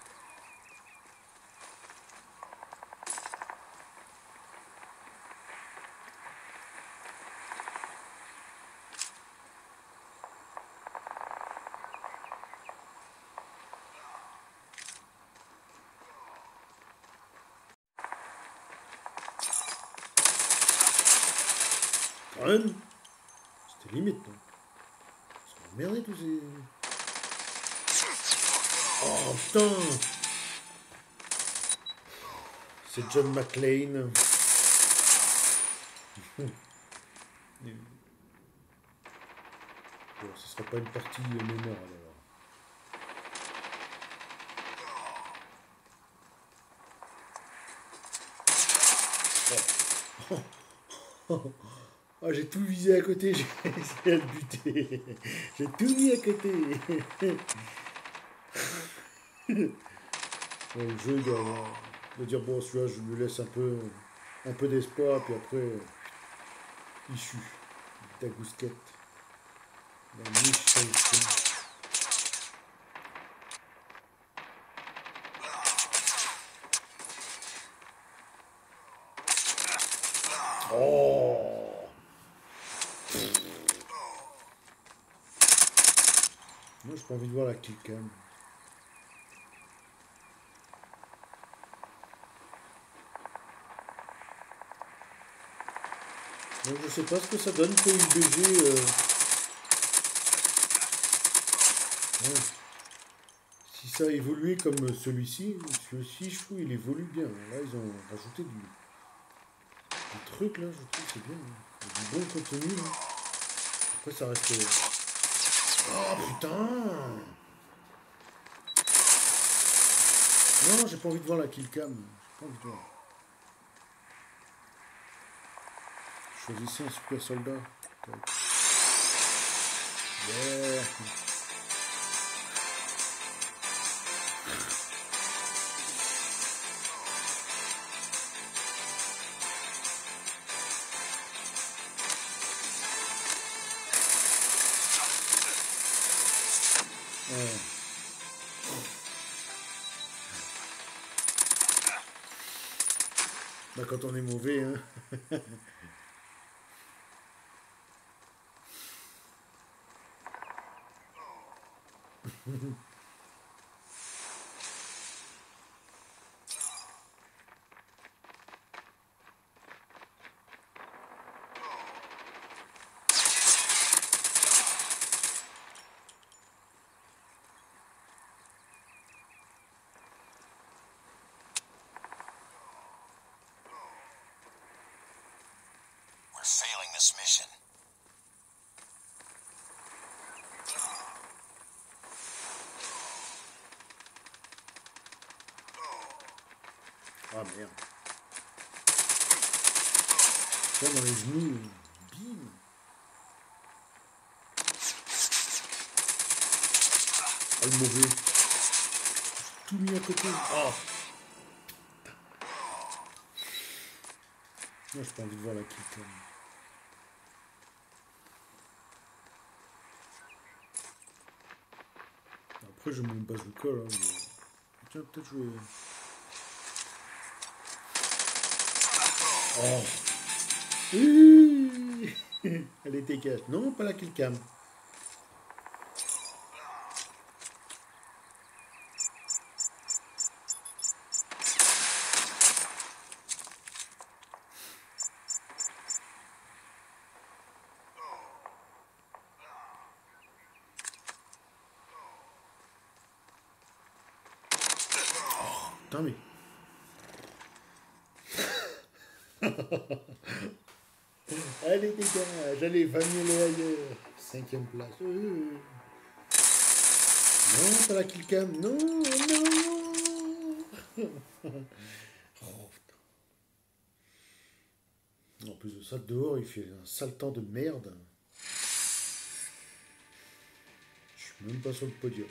Quand même, c'était limite, hein. Ils sont emmerdés tous ces. Oh putain! C'est John McClane. Bon, ce sera pas une partie mémoire alors. Oh, j'ai tout visé à côté, j'ai essayé de buter. J'ai tout mis à côté. Bon, le jeu doit dire bon celui-là je lui laisse un peu d'espoir, puis après il sue. Ta gousquette. La niche, ça aussi. Oh! Moi j'ai pas envie de voir la killcam. Donc je sais pas ce que ça donne pour une BG. Ouais. Si ça a évolué comme celui-ci je trouve il évolue bien. Là ils ont rajouté du truc là, je trouve que c'est bien. Hein. Il y a du bon contenu là. Après ça reste. Oh putain! Non, j'ai pas envie de voir la killcam. J'ai pas envie de voir. Choisissez un super soldat. Yeah. Ouais. Bah, quand on est mauvais, hein. We're failing this mission. Ah merde. Ça, dans les genoux, bim. Ah, le mauvais. Tout mis à côté. Oh. Non, j'ai pas envie de voir la kill quand même. Après, j'ai mon bazooka là. Mais... Tiens, peut-être je vais. Oh. Hi. Elle était cache. Non, pas la kill cam. Putain, mais. Allez, dégage, allez, va miauler ailleurs. 5e place. Non, pas la kill cam. Non, non. Oh, putain. En plus de ça, dehors, il fait un sale temps de merde. Je suis même pas sur le podium.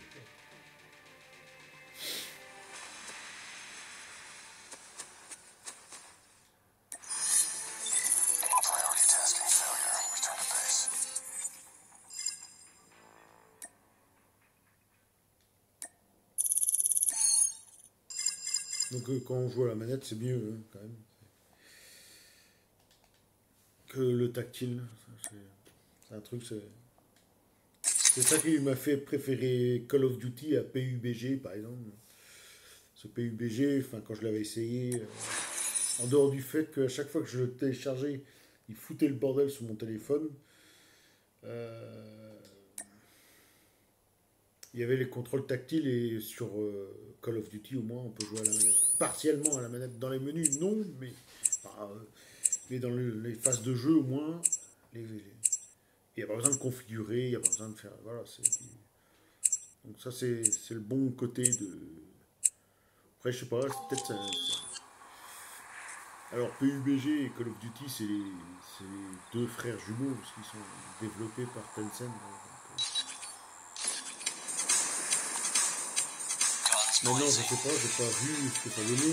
Priority tasking failure. Return to base. Donc quand on joue à la manette, c'est mieux hein, quand même que le tactile. C'est un truc, c'est ça qui m'a fait préférer Call of Duty à PUBG par exemple. Ce PUBG, enfin quand je l'avais essayé, en dehors du fait qu'à chaque fois que je le téléchargeais, il foutait le bordel sur mon téléphone. Il y avait les contrôles tactiles et sur Call of Duty au moins on peut jouer à la manette. Partiellement à la manette. Dans les menus non, mais dans les phases de jeu au moins, il n'y a pas besoin de configurer, il n'y a pas besoin de faire... Voilà, donc ça c'est le bon côté de... Après je sais pas, c'est peut-être ça... Alors PUBG et Call of Duty c'est les deux frères jumeaux parce qu'ils sont développés par Tencent. Maintenant, je sais pas, j'ai pas vu ce que ça donnait,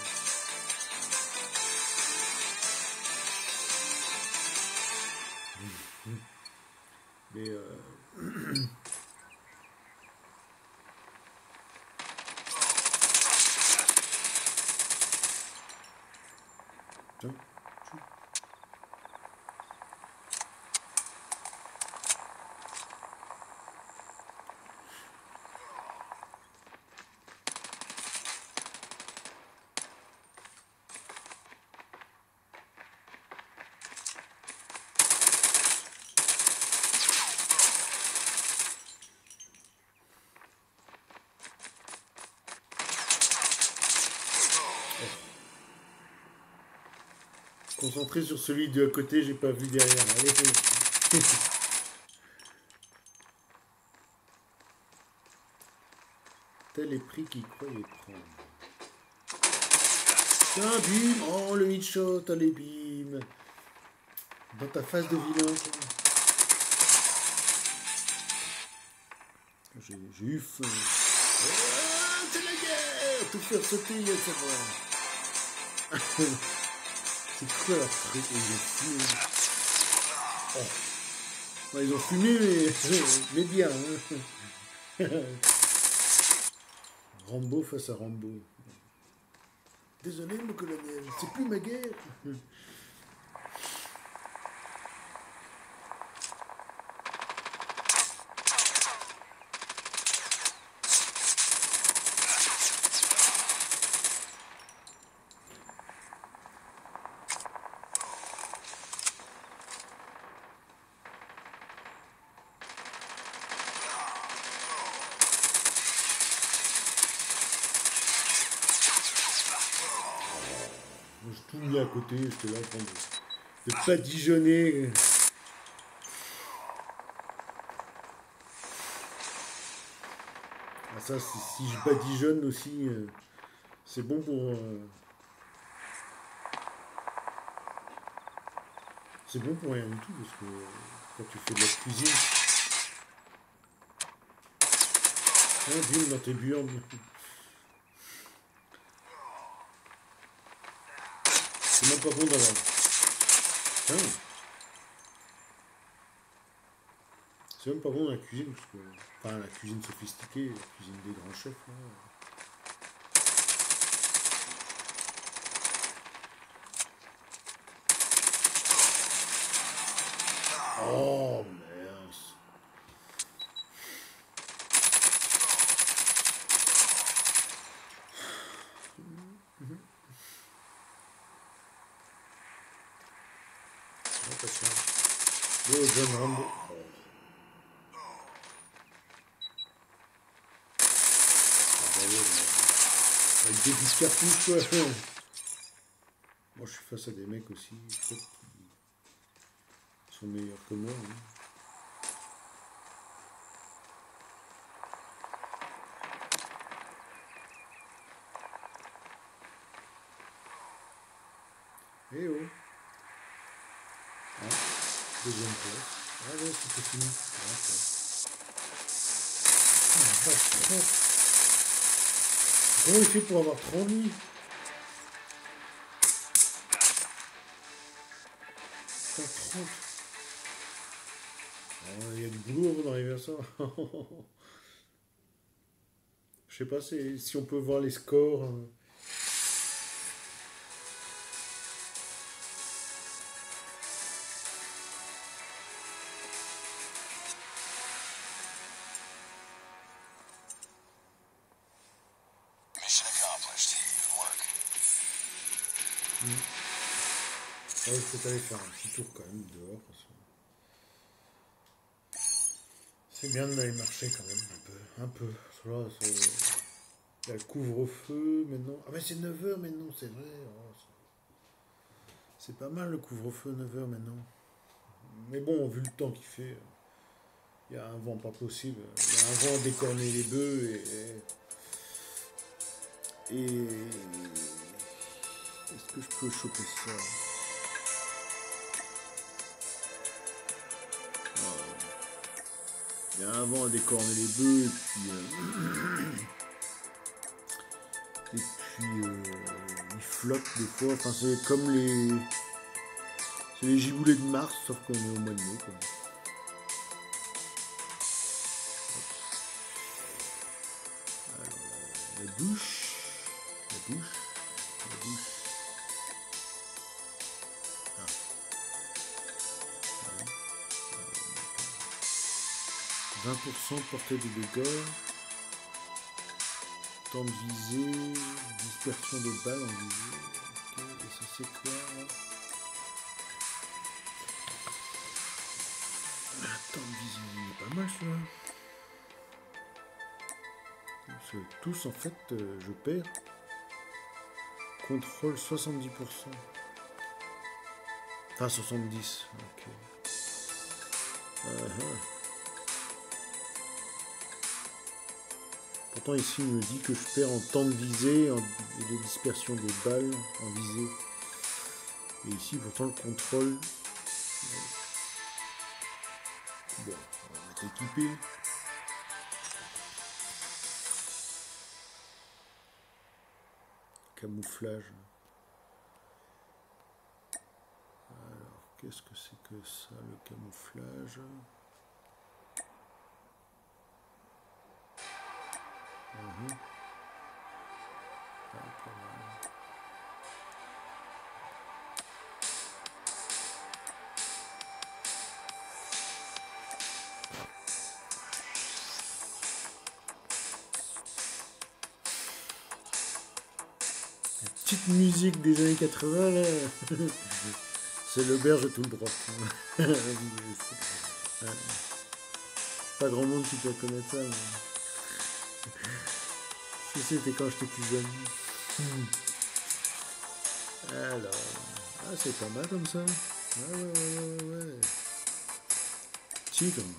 mais tiens, concentré sur celui de côté, j'ai pas vu derrière. Allez. Tel est pris qu'il croyait prendre. Tiens, bim. Oh, le headshot, allez, bim. Dans ta face de vilain, quoi. J'ai eu faim. Ah, c'est la guerre. Tout faire sauter, il y a ça. C'est quoi leur truc? Ils ont fumé. Oh. Ouais, ils ont fumé, mais bien. Hein. Rambo face à Rambo. Désolé, mon colonel, c'est plus ma guerre. J'ai tout mis à côté, j'étais là en train de badigeonner. Ah ça, si je badigeonne aussi, c'est bon pour... c'est bon pour rien du tout, parce que quand tu fais de la cuisine... Hein, bim, dans tes burnes. C'est même pas bon dans la... Hein. C'est même pas bon dans la cuisine, parce que... Enfin, la cuisine sophistiquée, la cuisine des grands chefs, là. Oh, merde. Oh, pas ça. Oh, John Rambo. Oh. Ah, bah ouais, mais... Avec des 10 cartouches, quoi. Moi, je suis face à des mecs aussi, peut-être, qui sont meilleurs que moi. Hein. Eh oh. Ah, deuxième place. Ah ouais, c'était fini. Ah, ça. Ah, 30. Comment il fait pour avoir 30 000 130. Il y a du boulot avant d'arriver à ça. Je sais pas si on peut voir les scores. Mission accomplished. Good work. Ah, je vais peut-être aller faire un petit tour quand même dehors. Parce que c'est bien d'aller marcher quand même un peu. Un peu. Là, il y a le couvre-feu maintenant. Ah mais c'est 9h maintenant, c'est vrai. Oh, c'est pas mal le couvre-feu 9h maintenant. Mais bon, vu le temps qu'il fait, il y a un vent pas possible. Il y a un vent à décorner les bœufs et est-ce que je peux choper ça? Il y a un vent à décorner les bœufs et puis ils flottent des fois. Enfin, c'est comme c'est les giboulées de Mars, sauf qu'on est au mois de mai, quoi. Alors, la bouche, la bouche, la bouche. Ah. Ouais. 20% portée de dégâts. Temps de visée, dispersion de balles en visée. Ok, et ça c'est quoi là? Temps de visée, il est pas mal celui-là. Tous en fait, je perds. Contrôle 70%. Enfin 70, ok. Pourtant ici il me dit que je perds en temps de visée et de dispersion des balles en visée. Et ici pourtant le contrôle... Bon, on va être équipé. Camouflage. Alors, qu'est-ce que c'est que ça, le camouflage? Petite musique des années 80 là. C'est l'auberge tout droit. Pas grand monde qui peut connaître ça. Mais... c'était quand j'étais plus jeune. Alors, c'est pas mal comme ça. Ouais. Tigre.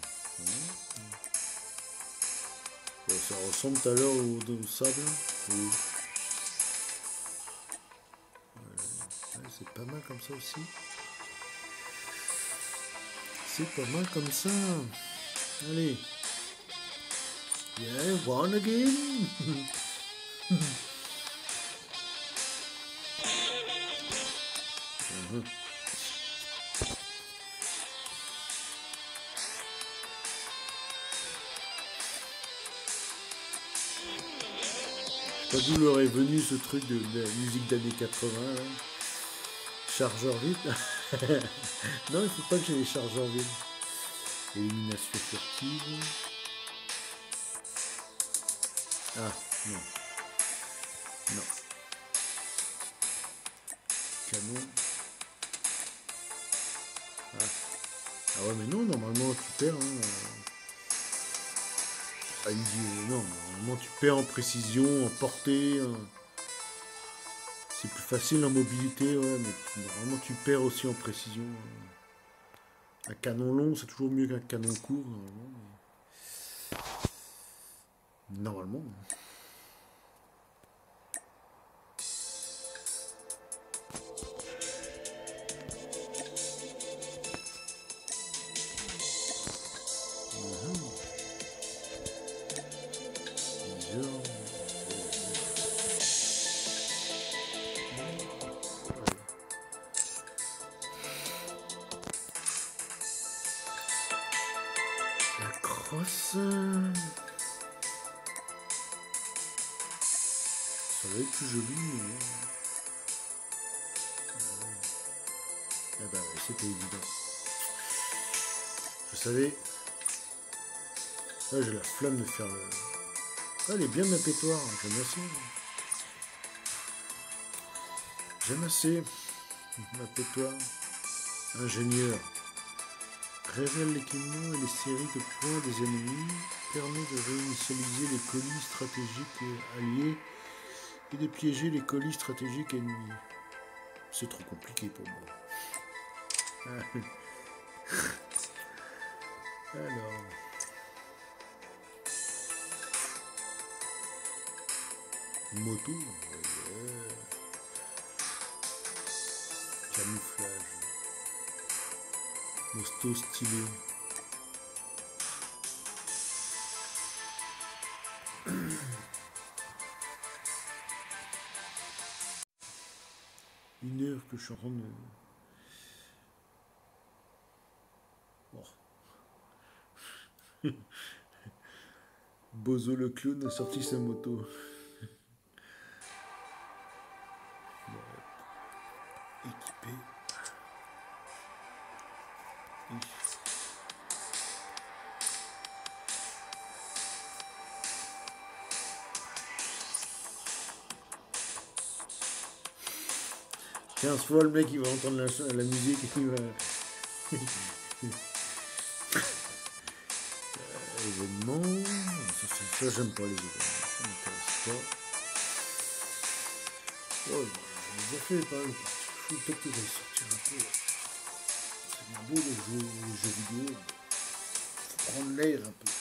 Bon, ça ressemble tout à l'heure au sable. Oui. C'est pas mal comme ça aussi. C'est pas mal comme ça. Allez. Yeah, one again. Pas d'où leur est venu ce truc de la musique d'années 80. Hein. Chargeur vide. Non, il faut pas que j'ai les chargeurs vides. Élimination furtive. Ah, non. Non. Canon. Ah ouais, mais non, normalement tu perds. Hein. Ah, il me dit, non, normalement tu perds en précision, en portée. Hein. C'est plus facile en mobilité, ouais, mais normalement tu perds aussi en précision. Un canon long, c'est toujours mieux qu'un canon court, normalement. Normalement. Ça va être plus joli, mais... Ah bah ouais, c'était évident. Je savais. Là, j'ai la flamme de faire le... Ah, elle est bien ma pétoire, j'aime assez. J'aime assez ma pétoire. Ingénieur. Révèle l'équipement et les séries de points des ennemis, permet de réinitialiser les colis stratégiques alliés et de piéger les colis stratégiques ennemis. C'est trop compliqué pour moi. Alors... Moto, ouais. Camouflage. Mosto stylé. Une heure que je suis en train de... Oh. Bozo le clown a sorti sa moto. Équipé. 15 fois le mec il va entendre la musique et il va... événements... Ça j'aime pas les événements, ça m'intéresse pas. Oh, j'ai déjà fait pas mal. Il faut peut-être que j'aille sortir un peu. C'est bien beau de jouer aux jeux vidéo. Faut prendre l'air un peu.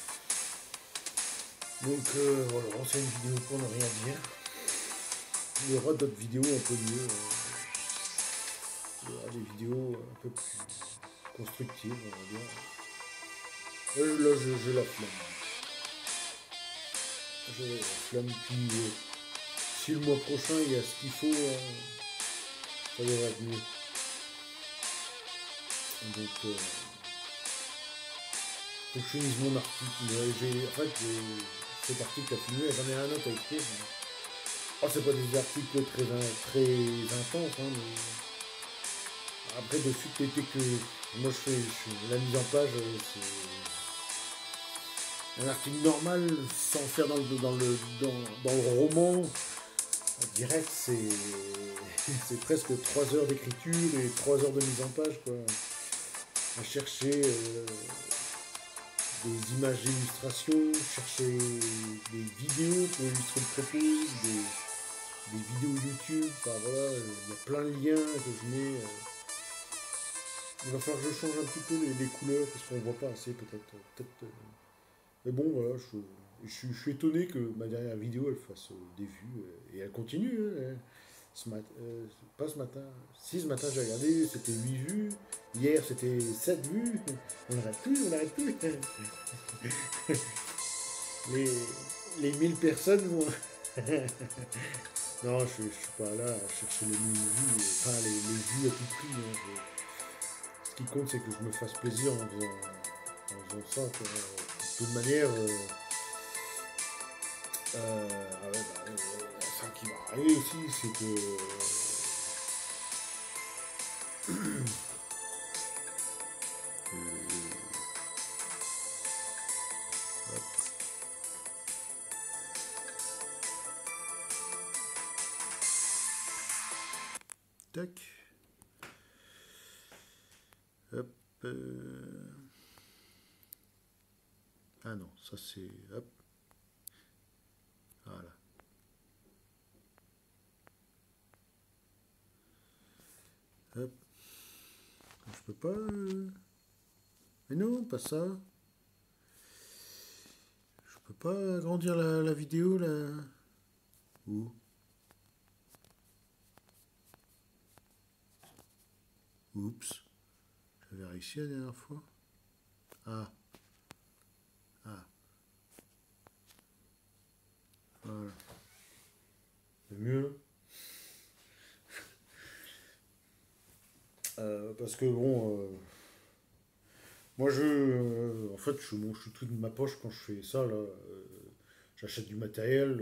Donc voilà, c'est une vidéo pour ne rien dire. Il y aura d'autres vidéos un peu mieux. Il y aura des vidéos un peu plus constructives, on va dire. Là, j'ai la flamme. J'ai la flamme, puis si le mois prochain il y a ce qu'il faut, ça devrait être mieux. Donc, faut que je finisse mon article. En fait, cet article à filmer, j'en ai un autre à écrire. Oh, c'est pas des articles très intenses, hein, mais après, dessus, t'étais que. Moi, la mise en page, c'est un article normal, sans faire dans le roman. Direct, c'est presque 3 heures d'écriture et 3 heures de mise en page, quoi. À chercher des images d'illustration, chercher des vidéos pour illustrer le propos, des vidéos YouTube, enfin voilà, il y a plein de liens que je mets. Il va falloir que je change un petit peu les couleurs parce qu'on voit pas assez peut-être. Mais bon, voilà, je suis étonné que ma dernière vidéo elle fasse des vues et elle continue. Hein. Pas ce matin. Si ce matin j'ai regardé, c'était 8 vues. Hier c'était 7 vues. On n'arrête plus. Les 1000 personnes vont. Non, je suis pas là à chercher les 1000 vues, enfin les vues à tout prix. Hein. Ce qui compte, c'est que je me fasse plaisir en faisant ça. Quoi. De toute manière, ah ouais, ça qui va arriver aussi, c'est que tac. Hop. Ah non, ça c'est. Hop. Voilà. Hop. Je peux pas. Mais non, pas ça. Je peux pas agrandir la vidéo là. Où? Oups. J'avais réussi la dernière fois. Ah. Ah. Voilà. C'est mieux. Parce que bon. Moi en fait, je suis tout de ma poche quand je fais ça là. J'achète du matériel.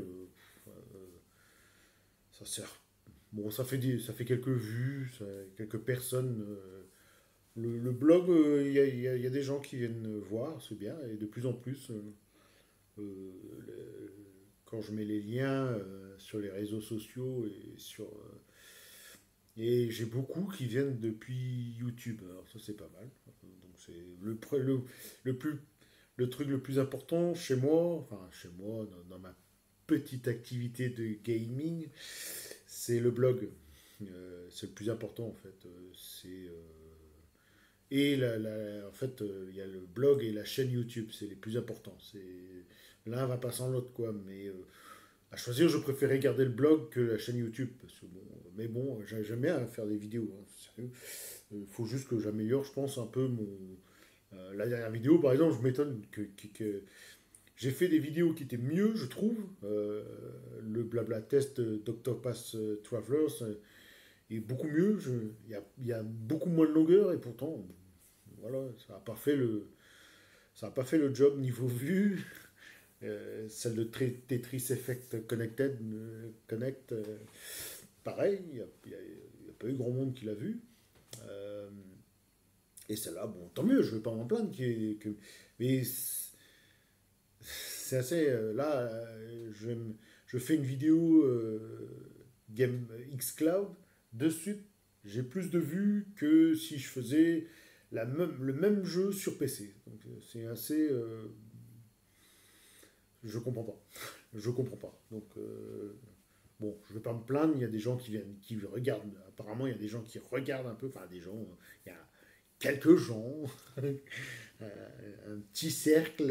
Ça sert. Bon, ça fait quelques vues, quelques personnes. Le blog, il y a des gens qui viennent voir, c'est bien, et de plus en plus, quand je mets les liens sur les réseaux sociaux et j'ai beaucoup qui viennent depuis YouTube. Alors ça c'est pas mal. Donc c'est le plus le truc le plus important chez moi, enfin chez moi dans ma petite activité de gaming, c'est le blog. C'est le plus important en fait. En fait, il y a le blog et la chaîne YouTube, c'est les plus importants. L'un va pas sans l'autre, quoi. Mais à choisir, je préférais garder le blog que la chaîne YouTube. Mais bon, j'aime bien faire des vidéos. Hein, sérieux. Il faut juste que j'améliore, je pense, un peu la dernière vidéo, par exemple, je m'étonne que j'ai fait des vidéos qui étaient mieux, je trouve. Le blabla test d'Octopath Travelers est beaucoup mieux. Il y a beaucoup moins de longueur et pourtant, voilà, ça a pas fait le job niveau vue. Celle de Tetris Effect Connect, pareil, il n'y a pas eu grand monde qui l'a vu. Euh, et celle-là, bon, tant mieux, je ne vais pas m'en plaindre. Mais c'est assez. Là, je fais une vidéo Game X Cloud. De suite, j'ai plus de vues que si je faisais le même jeu sur PC. Donc c'est assez. Je comprends pas. Je comprends pas. Donc bon, je vais pas me plaindre. Il y a des gens qui regardent. Apparemment, il y a des gens qui regardent un peu. Enfin, des gens. Il y a quelques gens. Un petit cercle.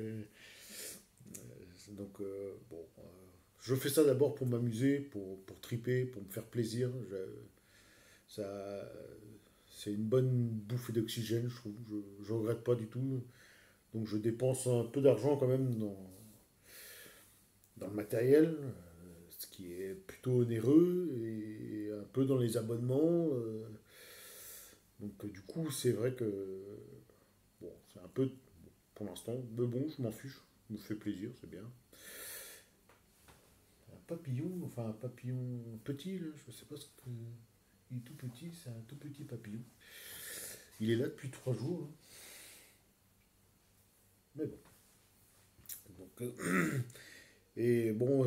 Donc bon, je fais ça d'abord pour m'amuser, pour triper, pour me faire plaisir. Ça, c'est une bonne bouffée d'oxygène, je trouve. Je regrette pas du tout. Donc je dépense un peu d'argent quand même dans le matériel, ce qui est plutôt onéreux, et un peu dans les abonnements. Donc du coup, c'est vrai que bon, c'est un peu pour l'instant, mais bon, je m'en fiche. me fait plaisir, c'est bien. Un papillon petit, là, je sais pas ce que. Il est tout petit, c'est un tout petit papillon. Il est là depuis 3 jours, hein. Mais bon. Donc, et bon,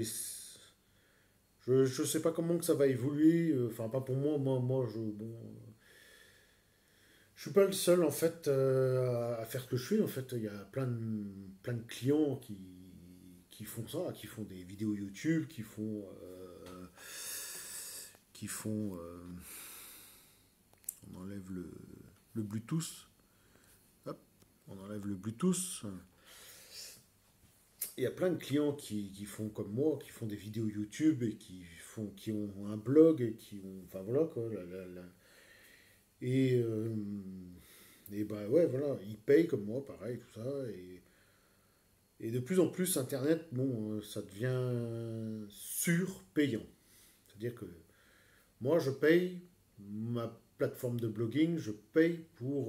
je sais pas comment que ça va évoluer. Enfin, pas pour moi. Je suis pas le seul en fait à faire ce que je fais. En fait, il y a plein de clients qui font ça, qui font des vidéos YouTube, qui font. On enlève le Bluetooth. Hop, on enlève le Bluetooth. Il y a plein de clients qui font comme moi, qui font des vidéos YouTube et qui ont un blog et qui ont. Enfin voilà quoi. Et, euh, et bah ouais, voilà, ils payent comme moi, pareil, tout ça. Et de plus en plus, Internet, bon, ça devient surpayant. C'est-à-dire que moi, je paye ma plateforme de blogging, je paye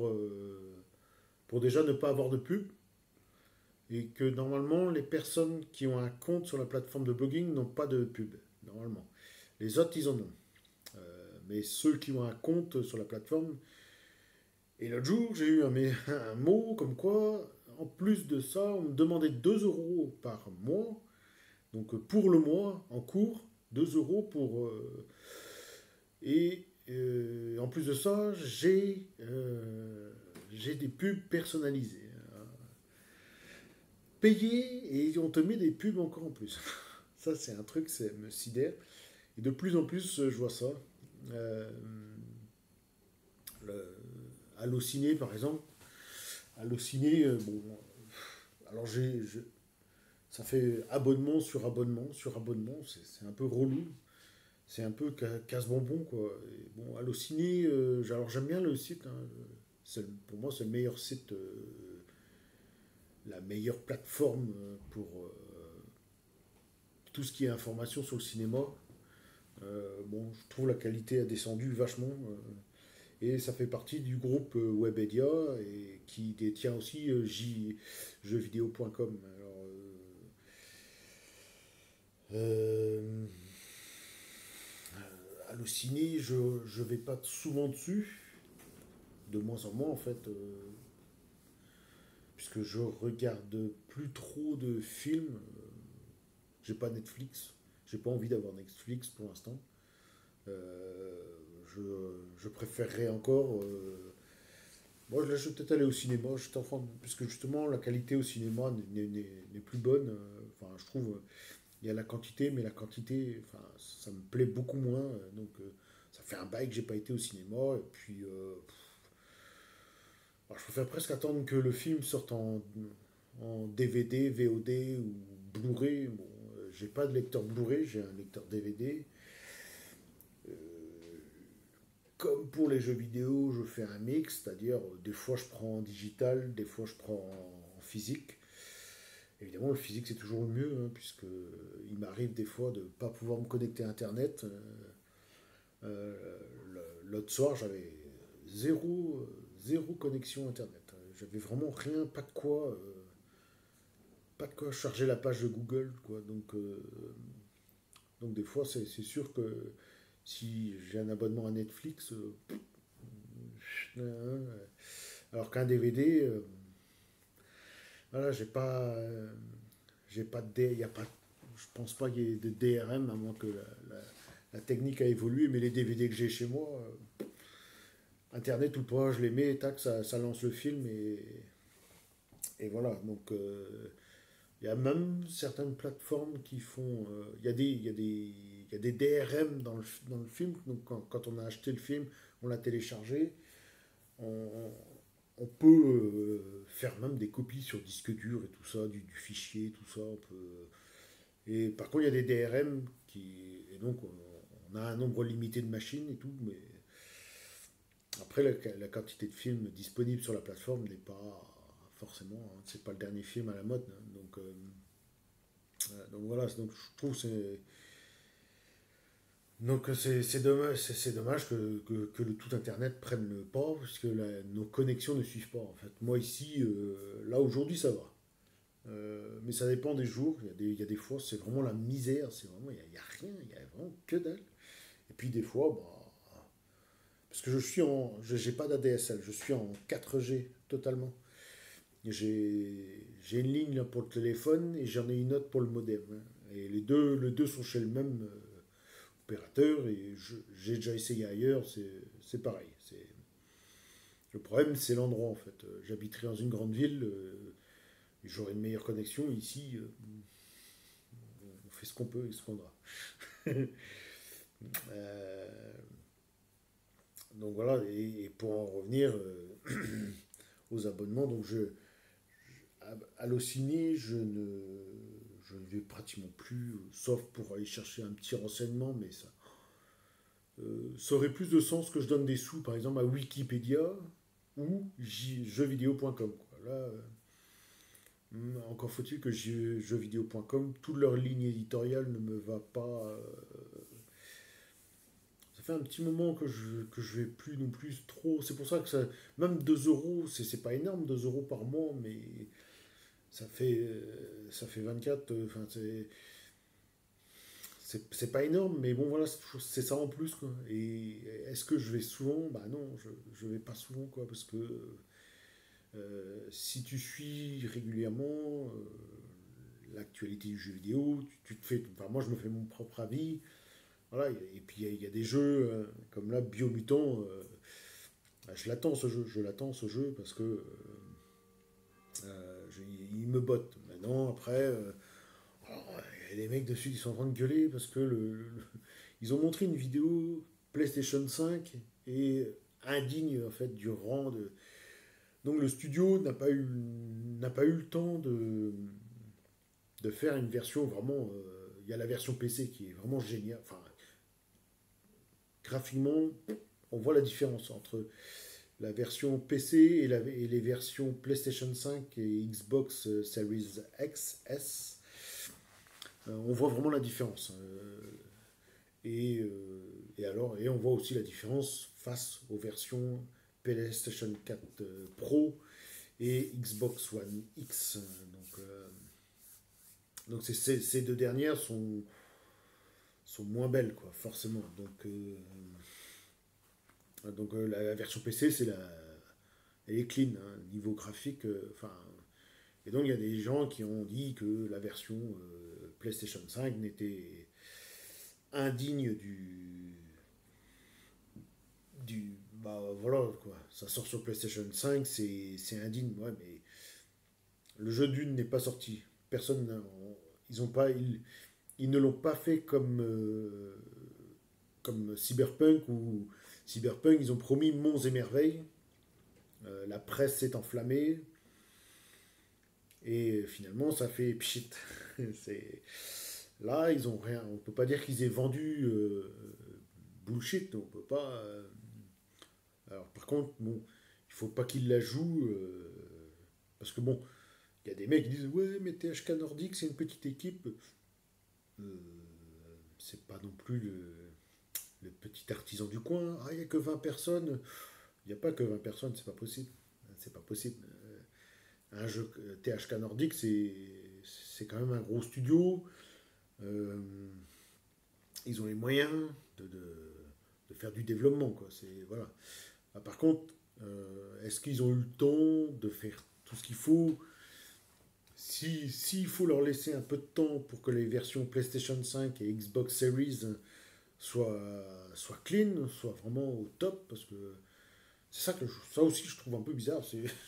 pour déjà ne pas avoir de pub. Et que normalement, les personnes qui ont un compte sur la plateforme de blogging n'ont pas de pub, normalement. Les autres, ils en ont. Mais ceux qui ont un compte sur la plateforme. Et l'autre jour, j'ai eu un mot comme quoi, en plus de ça, on me demandait 2 euros par mois. Donc pour le mois, en cours, 2 euros pour. En plus de ça, j'ai des pubs personnalisées. Payées et on te met des pubs encore en plus. Ça, c'est un truc, ça me sidère. Et de plus en plus, je vois ça. Euh, le, Allociné, par exemple. Allociné, bon. Alors, ça fait abonnement sur abonnement sur abonnement. C'est un peu relou. C'est un peu casse-bonbon, quoi. Et bon, Allociné, alors j'aime bien le site, hein. Pour moi, c'est le meilleur site, la meilleure plateforme pour tout ce qui est information sur le cinéma. Bon, je trouve la qualité a descendu vachement. Et ça fait partie du groupe Webedia et qui détient aussi jeuxvideo.com. Alors, euh, Allociné, je vais pas souvent dessus, de moins en moins en fait, puisque je regarde plus trop de films. J'ai pas Netflix, j'ai pas envie d'avoir Netflix pour l'instant. Euh, je, je préférerais encore. Moi, là, je vais peut-être aller au cinéma. Puisque justement, la qualité au cinéma n'est plus bonne. Enfin, je trouve, il y a la quantité, mais la quantité, enfin, ça me plaît beaucoup moins. Donc, ça fait un bail que j'ai pas été au cinéma. Et puis, alors, je préfère presque attendre que le film sorte en DVD, VOD ou Blu-ray. Bon, j'ai pas de lecteur Blu-ray, j'ai un lecteur DVD. Euh, Comme pour les jeux vidéo, je fais un mix, c'est-à-dire des fois je prends en digital, des fois je prends en physique. Évidemment, le physique c'est toujours le mieux, hein, puisque il m'arrive des fois de ne pas pouvoir me connecter à Internet. L'autre soir, j'avais zéro connexion Internet. J'avais vraiment rien, pas de quoi charger la page de Google, quoi. Donc des fois, c'est sûr que si j'ai un abonnement à Netflix, alors qu'un DVD, voilà, j'ai pas de D, y a pas, je pense pas qu'il y ait de DRM à moins que la technique a évolué, mais les DVD que j'ai chez moi, Internet ou pas, je les mets, tac, ça lance le film et voilà. Donc il y a même certaines plateformes qui font, il y a des DRM dans le film. Donc quand on a acheté le film, on l'a téléchargé, on, on peut faire même des copies sur disque dur et tout ça, du fichier, tout ça. Et par contre, il y a des DRM et donc on a un nombre limité de machines et tout, mais après la quantité de films disponibles sur la plateforme n'est pas forcément, hein, c'est pas le dernier film à la mode, hein. Donc voilà, donc je trouve c'est dommage, c'est dommage que le tout Internet prenne le pas, parce que nos connexions ne suivent pas, en fait. Moi, ici, là, aujourd'hui, ça va. Mais ça dépend des jours. Il y a des fois, c'est vraiment la misère. C'est vraiment, il y a rien. Il y a vraiment que dalle. Et puis des fois, bah, parce que j'ai pas d'ADSL. Je suis en 4G totalement. J'ai une ligne là, pour le téléphone et j'en ai une autre pour le modem, hein. Et les deux sont chez le même opérateur et j'ai déjà essayé ailleurs, c'est pareil. Le problème, c'est l'endroit en fait. J'habiterai dans une grande ville, j'aurai une meilleure connexion. Ici, on fait ce qu'on peut et ce qu'on aura. Euh, donc voilà, et pour en revenir aux abonnements, donc Allociné, je ne vais pratiquement plus, sauf pour aller chercher un petit renseignement, mais ça aurait plus de sens que je donne des sous, par exemple, à Wikipédia ou jeuxvideo.com. Là, encore faut-il que jeuxvideo.com, toute leur ligne éditoriale ne me va pas. Ça fait un petit moment que je vais plus non plus trop. C'est pour ça que même 2 euros, c'est pas énorme, 2 euros par mois, mais ça fait 24. Enfin, c'est pas énorme, mais bon, voilà, c'est ça en plus, quoi. Et est-ce que je vais souvent? Bah non, je vais pas souvent, quoi, parce que si tu suis régulièrement l'actualité du jeu vidéo, tu te fais. Enfin, moi, je me fais mon propre avis. Voilà, et puis il y a des jeux comme là, Biomutant, je l'attends ce jeu parce que il me botte. Maintenant, après, alors, il y a des mecs dessus qui sont en train de gueuler parce que ils ont montré une vidéo PlayStation 5 et indigne en fait du rang de. Donc le studio n'a pas eu le temps de faire une version vraiment. Il y a la version PC qui est vraiment géniale. Enfin, graphiquement, on voit la différence entre la version PC et les versions PlayStation 5 et Xbox Series X, S. On voit vraiment la différence. Et on voit aussi la différence face aux versions PlayStation 4 Pro et Xbox One X. Donc ces deux dernières sont moins belles, quoi, forcément. La version PC, elle est clean, hein, niveau graphique. Enfin, et donc il y a des gens qui ont dit que la version PlayStation 5 n'était indigne bah voilà quoi, ça sort sur PlayStation 5, c'est indigne, ouais, mais le jeu d'une n'est pas sorti. Personne, ils ont pas, ils ne l'ont pas fait comme Cyberpunk ou Cyberpunk, ils ont promis monts et merveilles. La presse s'est enflammée et finalement ça fait pchit. c'est Là, ils ont rien. On peut pas dire qu'ils aient vendu bullshit. On peut pas. Alors, par contre, bon, il faut pas qu'ils la jouent parce que bon, il y a des mecs qui disent ouais, mais THK Nordic, c'est une petite équipe. Euh, c'est pas non plus le petit artisan du coin. Ah, il n'y a que 20 personnes. Il n'y a pas que 20 personnes, c'est pas possible. C'est pas possible. Un jeu THK Nordic, c'est quand même un gros studio. Euh, Ils ont les moyens de faire du développement, quoi. Voilà. Ah, par contre, est-ce qu'ils ont eu le temps de faire tout ce qu'il faut? S'il faut leur laisser un peu de temps pour que les versions PlayStation 5 et Xbox Series soient clean, soient vraiment au top, parce que c'est ça aussi je trouve un peu bizarre.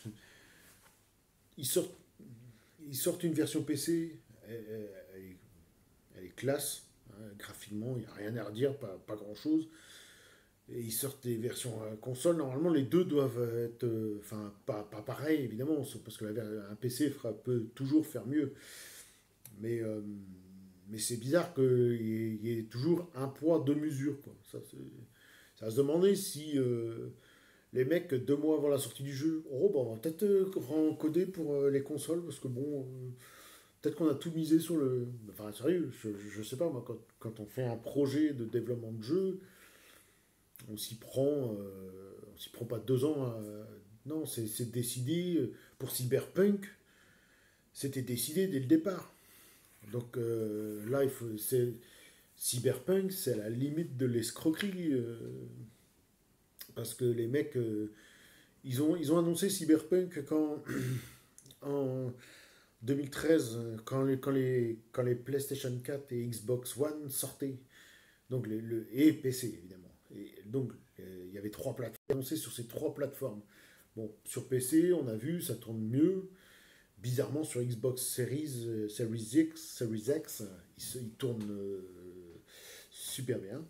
Ils sortent, ils sortent une version PC, elle est classe, hein, graphiquement, il n'y a rien à redire, pas grand-chose. Et ils sortent des versions console. Normalement, les deux doivent être. Enfin, pas pareil, évidemment, parce que un PC peut toujours faire mieux. Mais, euh, mais c'est bizarre qu'il y ait toujours un poids, deux mesures, quoi. Ça va se demander si les mecs, 2 mois avant la sortie du jeu, oh, bah, on va peut-être encoder pour les consoles, parce que bon, peut-être qu'on a tout misé sur le. Enfin, sérieux, je sais pas, moi, quand on fait un projet de développement de jeu, on s'y prend pas 2 ans. Non, c'est décidé pour Cyberpunk. c'était décidé dès le départ. Donc là, Cyberpunk, c'est à la limite de l'escroquerie. Parce que les mecs, ils ont annoncé Cyberpunk en 2013, quand les PlayStation 4 et Xbox One sortaient. Donc et PC, évidemment. Et donc, il y avait trois plateformes annoncées sur ces trois plateformes. Bon, sur PC, on a vu, ça tourne mieux. Bizarrement, sur Xbox Series X, il tourne super bien.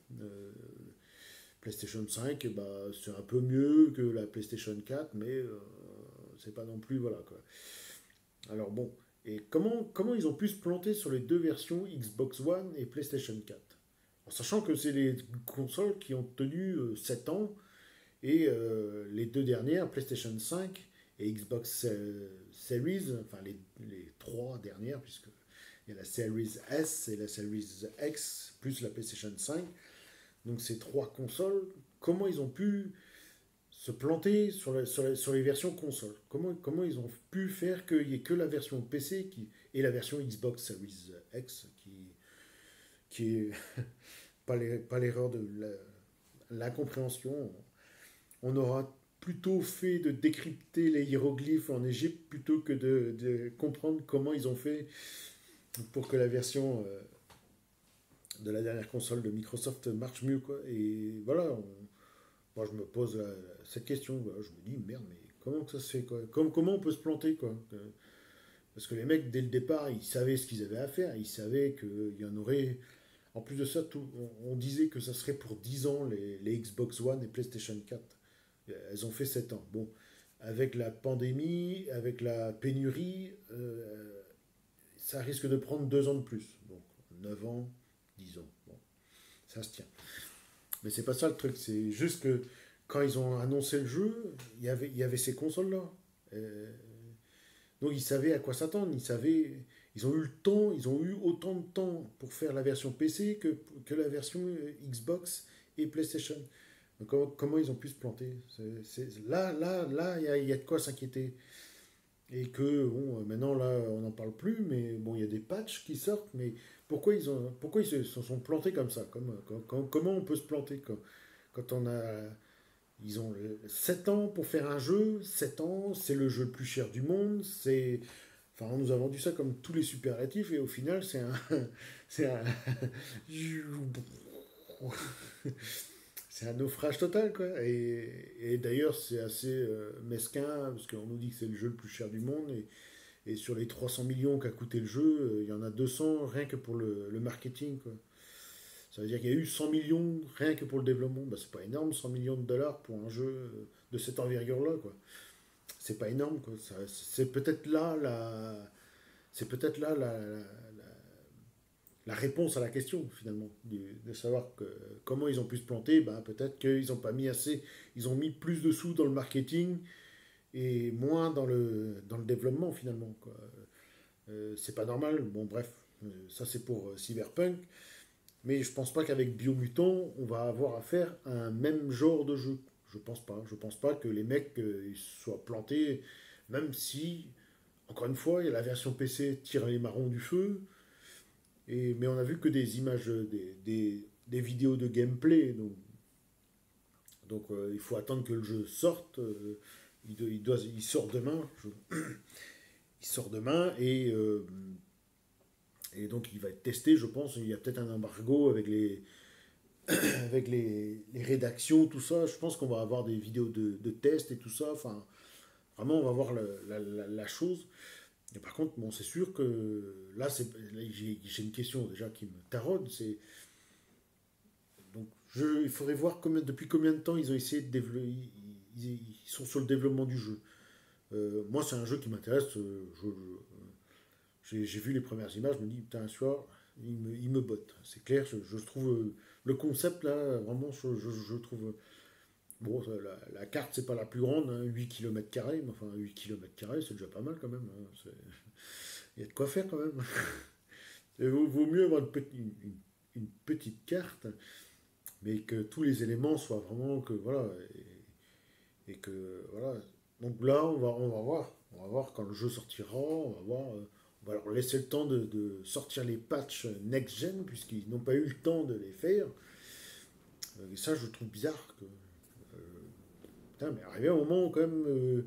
PlayStation 5, bah, c'est un peu mieux que la PlayStation 4, mais c'est pas non plus, voilà quoi. Alors bon, et comment ils ont pu se planter sur les deux versions Xbox One et PlayStation 4? En sachant que c'est les consoles qui ont tenu 7 ans, et les deux dernières, PlayStation 5 et Xbox Series, enfin les trois dernières, puisque il y a la Series S et la Series X, plus la PlayStation 5. Donc ces trois consoles, comment ils ont pu se planter sur les versions consoles? Comment ils ont pu faire qu'il n'y ait que la version PC et la version Xbox Series X qui est pas l'erreur de l'incompréhension. On aura plutôt fait de décrypter les hiéroglyphes en Égypte plutôt que de comprendre comment ils ont fait pour que la version de la dernière console de Microsoft marche mieux, quoi. Et voilà, moi je me pose cette question, voilà, je me dis merde, mais comment que ça se fait, quoi? Comment on peut se planter, quoi? Parce que les mecs dès le départ ils savaient ce qu'ils avaient à faire, ils savaient qu'il y en aurait. En plus de ça, on disait que ça serait pour 10 ans les Xbox One et PlayStation 4. Elles ont fait 7 ans. Bon, avec la pandémie, avec la pénurie, ça risque de prendre 2 ans de plus. Donc 9 ans, 10 ans. Bon, ça se tient. Mais c'est pas ça le truc. C'est juste que quand ils ont annoncé le jeu, il y avait ces consoles-là. Euh, donc ils savaient à quoi s'attendre. Ils ont eu le temps, ils ont eu autant de temps pour faire la version PC que la version Xbox et PlayStation. Donc, comment ils ont pu se planter? Là, il y a de quoi s'inquiéter. Et que, bon, maintenant, là, on n'en parle plus, mais bon, il y a des patchs qui sortent, mais pourquoi ils se sont plantés comme ça? Comment on peut se planter quand ils ont 7 ans pour faire un jeu, 7 ans, c'est le jeu le plus cher du monde, enfin, on nous a vendu ça comme tous les superlatifs, et au final, c'est un, c'est un naufrage total, quoi. Et d'ailleurs, c'est assez mesquin, parce qu'on nous dit que c'est le jeu le plus cher du monde, et sur les 300 millions qu'a coûté le jeu, il y en a 200 rien que pour le marketing, quoi. Ça veut dire qu'il y a eu 100 millions rien que pour le développement. Bah, c'est pas énorme, 100 millions de dollars pour un jeu de cette envergure-là, quoi. C'est pas énorme, quoi. C'est peut-être là la réponse à la question, finalement, de savoir comment ils ont pu se planter. Bah, peut-être qu'ils ont pas mis assez, ils ont mis plus de sous dans le marketing et moins dans le développement, finalement, quoi. C'est pas normal. Bon, bref, ça c'est pour Cyberpunk. Mais je pense pas qu'avec Biomutant, on va avoir à faire un même genre de jeu. Je pense pas. Je pense pas que les mecs ils soient plantés, même si, encore une fois, il y a la version PC tire les marrons du feu. Mais on a vu que des images, des vidéos de gameplay. Donc il faut attendre que le jeu sorte. Il sort demain. Il sort demain et donc il va être testé, je pense. Il y a peut-être un embargo avec les rédactions, tout ça. Je pense qu'on va avoir des vidéos de tests et tout ça. Enfin, vraiment, on va voir la chose. Et par contre, bon, c'est sûr que là, j'ai une question déjà qui me taraude. Donc, il faudrait voir depuis combien de temps ils ont essayé de développer. Ils sont sur le développement du jeu. Moi, c'est un jeu qui m'intéresse. J'ai vu les premières images, je me dis, putain, un soir, il me botte. C'est clair, je trouve le concept là, vraiment, je trouve. Bon, la carte, c'est pas la plus grande, hein, 8 km², mais enfin, 8 km², c'est déjà pas mal quand même, hein. Il y a de quoi faire quand même. Il vaut mieux avoir une petite carte, mais que tous les éléments soient vraiment que voilà. Et que voilà. Donc là, on va voir. On va voir quand le jeu sortira, on va voir. On va leur laisser le temps de sortir les patchs next-gen, puisqu'ils n'ont pas eu le temps de les faire. Et ça, je trouve bizarre que. Putain, mais arrivé un moment où, quand même.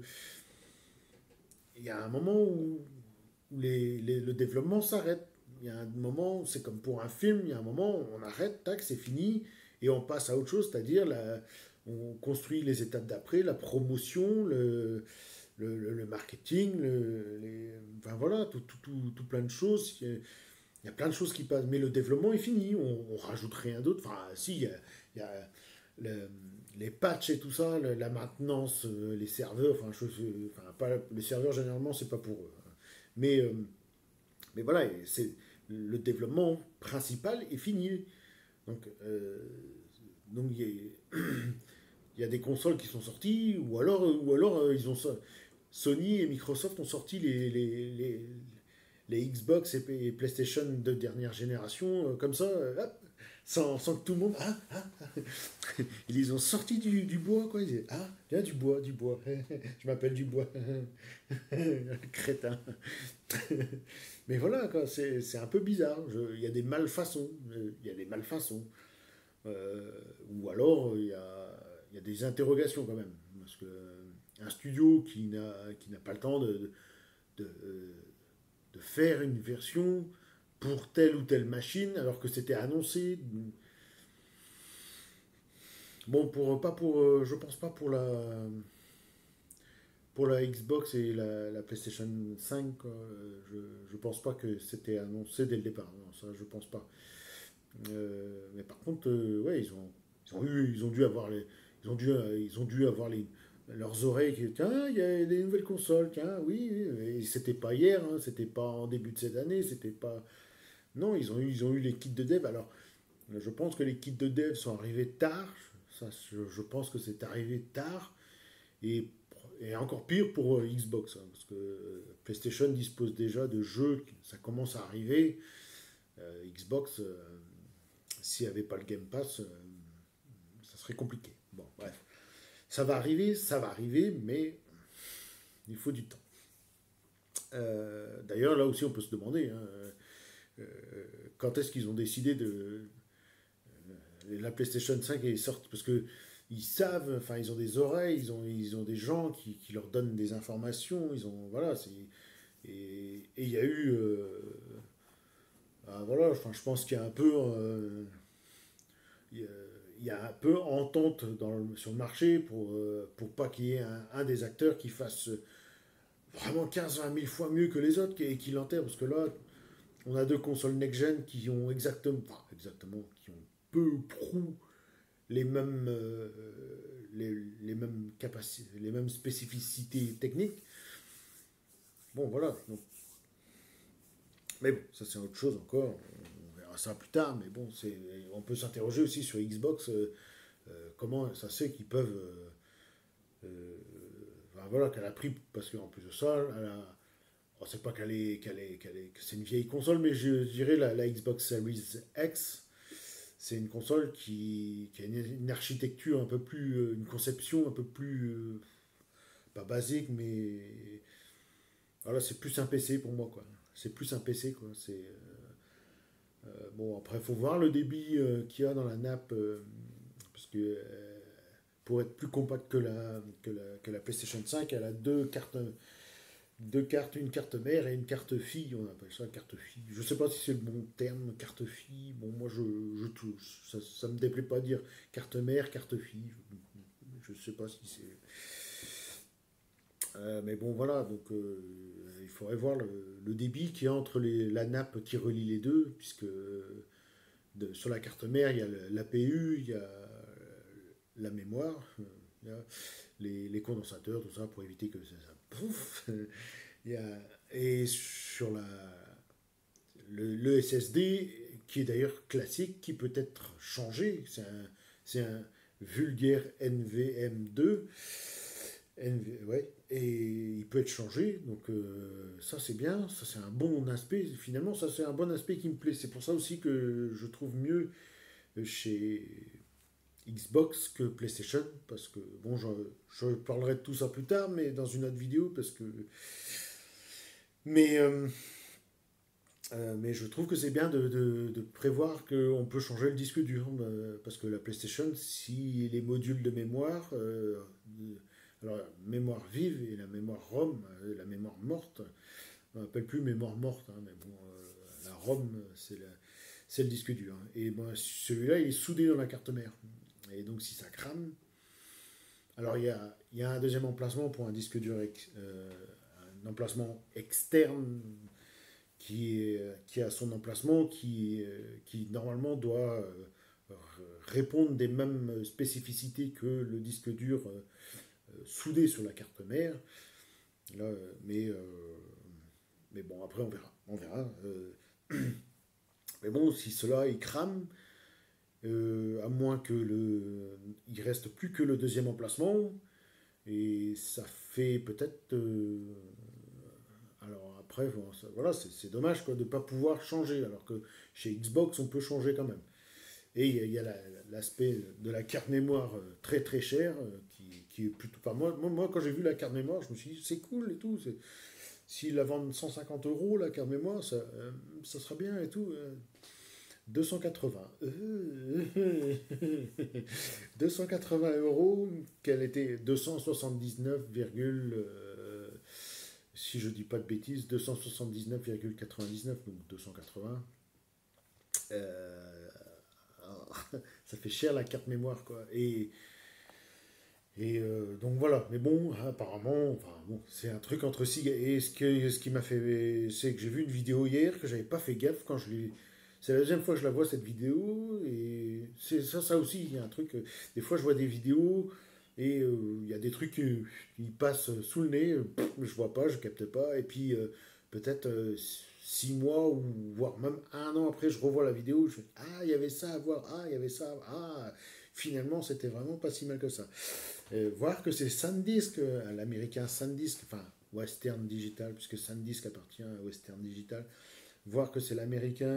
Il y a un moment où le développement s'arrête. Il y a un moment, c'est comme pour un film, il y a un moment où on arrête, tac, c'est fini, et on passe à autre chose, c'est-à-dire on construit les étapes d'après, la promotion, le marketing, enfin voilà, tout plein de choses. Il y a plein de choses qui passent, mais le développement est fini, on rajoute rien d'autre. Enfin, si, il y a le- les patchs et tout ça, la maintenance, les serveurs, enfin pas, les serveurs généralement c'est pas pour eux. Mais, euh, mais voilà, le développement principal est fini. Donc, donc il y a des consoles qui sont sorties, ou alors Sony et Microsoft ont sorti les Xbox et PlayStation de dernière génération, comme ça, hop, sans que tout le monde. Ils les ont sortis du bois, quoi. Ils disaient, ah, viens, du bois, du bois. Je m'appelle du bois. Crétin. Mais voilà, quoi, c'est un peu bizarre. Il y a des malfaçons. Il y a des malfaçons. Ou alors, il y a des interrogations quand même. Parce que un studio qui n'a pas le temps de, de faire une version pour telle ou telle machine, alors que c'était annoncé. Bon, pas pour, je pense pas pour la Xbox et la PlayStation 5, quoi. Je pense pas que c'était annoncé dès le départ. Non, ça, je pense pas. Mais par contre, ouais, ils ont dû avoir leurs oreilles qui, tiens, il y a des nouvelles consoles, tiens, oui, oui. Et c'était pas hier, hein, c'était pas en début de cette année, c'était pas. Non, ils ont eu les kits de dev. Alors, je pense que les kits de dev sont arrivés tard. Ça, je pense que c'est arrivé tard. Et, et encore pire pour Xbox, hein, parce que PlayStation dispose déjà de jeux, ça commence à arriver. Xbox, s'il n'y avait pas le Game Pass, ça serait compliqué. Bon, bref. Ça va arriver, mais il faut du temps. D'ailleurs, là aussi, on peut se demander, hein, euh, quand est-ce qu'ils ont décidé de. La PlayStation 5 est sortie, parce que ils savent, enfin, ils ont des oreilles, ils ont des gens qui leur donnent des informations, voilà, et il y a eu, voilà, enfin, je pense qu'il y a un peu, il y a un peu entente sur le marché pour pas qu'il y ait un des acteurs qui fasse vraiment 15-20 000 fois mieux que les autres et qui l'enterre, parce que là, on a deux consoles next-gen qui ont exactement, qui ont peu ou prou les mêmes, les mêmes capacités, les mêmes spécificités techniques. Bon, voilà. Donc, mais bon, ça c'est autre chose encore. On verra ça plus tard. Mais bon, on peut s'interroger aussi sur Xbox. Comment ça se fait qu'ils peuvent. Enfin, voilà, qu'elle a pris. Parce qu'en plus de ça, c'est pas que c'est une vieille console, mais je dirais la Xbox Series X. C'est une console qui a une architecture un peu plus, une conception un peu plus, pas basique, mais voilà, c'est plus un PC pour moi, quoi. C'est plus un PC, quoi. Bon, après, il faut voir le débit qu'il y a dans la nappe, parce que pour être plus compacte que la PlayStation 5, elle a deux cartes, une carte mère et une carte fille, on appelle ça carte fille. Je sais pas si c'est le bon terme, carte fille. Bon, moi je touche. Ça me déplaît pas de dire carte mère, carte fille. Je sais pas si c'est. Mais bon, voilà, donc il faudrait voir le débit qu'il y a entre la nappe qui relie les deux, puisque sur la carte mère, il y a l'APU, il y a la mémoire, il y a les condensateurs, tout ça, pour éviter que ça pouf. Il y a, et sur le SSD, qui est d'ailleurs classique, qui peut être changé, c'est un vulgaire NVM2, ouais, et il peut être changé, donc ça c'est bien, ça c'est un bon aspect, finalement ça c'est un bon aspect qui me plaît, c'est pour ça aussi que je trouve mieux chez Xbox que PlayStation, parce que bon, je parlerai de tout ça plus tard, mais dans une autre vidéo, parce que mais mais je trouve que c'est bien de prévoir qu'on peut changer le disque dur, parce que la PlayStation, si les modules de mémoire, alors la mémoire vive et la mémoire ROM, la mémoire morte, on n'appelle plus mémoire morte, hein, mais bon, la ROM, c'est le disque dur, hein. Et bon, celui-là, il est soudé dans la carte mère. Et donc, si ça crame, alors il y a un deuxième emplacement pour un disque dur, un emplacement externe qui a son emplacement, qui normalement doit répondre des mêmes spécificités que le disque dur soudé sur la carte mère. Là, mais bon, après on verra. On verra. Mais bon, si cela il crame, à moins que il reste plus que le deuxième emplacement, et ça fait peut-être. Alors après, bon, voilà, c'est dommage quoi, de ne pas pouvoir changer, alors que chez Xbox, on peut changer quand même. Et il y a l'aspect de la carte mémoire très très chère, qui est plutôt. Enfin, moi, quand j'ai vu la carte mémoire, je me suis dit, c'est cool et tout. S'ils la vendent 150 euros, la carte mémoire, ça sera bien et tout. 280. 280 euros, qu'elle était 279, si je dis pas de bêtises, 279,99, donc 280. Euh, Ça fait cher la carte mémoire, quoi. Donc voilà, mais bon, apparemment, enfin, bon, c'est un truc entre si. Et ce qui m'a fait. C'est que j'ai vu une vidéo hier que j'avais pas fait gaffe quand je l'ai. C'est la deuxième fois que je la vois cette vidéo, et c'est ça aussi, il y a un truc. Des fois, je vois des vidéos, et il y a des trucs qui passent sous le nez, je vois pas, je capte pas, et puis peut-être 6 mois, ou voire même un an après, je revois la vidéo, je fais ah, il y avait ça à voir, ah, il y avait ça, ah, finalement, c'était vraiment pas si mal que ça. Voir que c'est SanDisk, l'américain SanDisk, enfin Western Digital, puisque SanDisk appartient à Western Digital, voir que c'est l'américain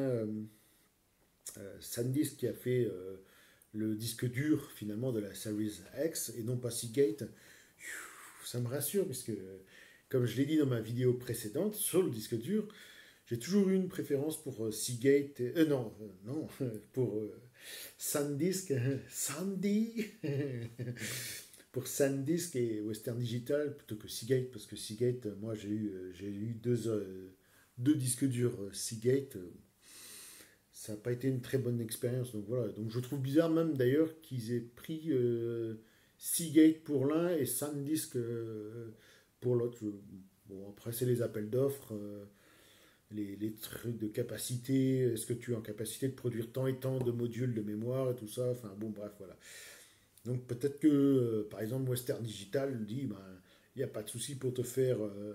SanDisk qui a fait le disque dur finalement de la Series X et non pas Seagate, ça me rassure, puisque comme je l'ai dit dans ma vidéo précédente sur le disque dur, j'ai toujours eu une préférence pour Seagate, non, pour SanDisk, Sandy, pour SanDisk et Western Digital plutôt que Seagate, parce que Seagate, moi j'ai eu deux disques durs Seagate, ça n'a pas été une très bonne expérience, donc voilà. Donc je trouve bizarre même d'ailleurs qu'ils aient pris Seagate pour l'un et SanDisk pour l'autre. Bon, après c'est les appels d'offres, les trucs de capacité, est-ce que tu es en capacité de produire tant et tant de modules de mémoire et tout ça, enfin bon bref voilà. Donc peut-être que, par exemple, Western Digital dit, ben, il n'y a pas de souci pour te faire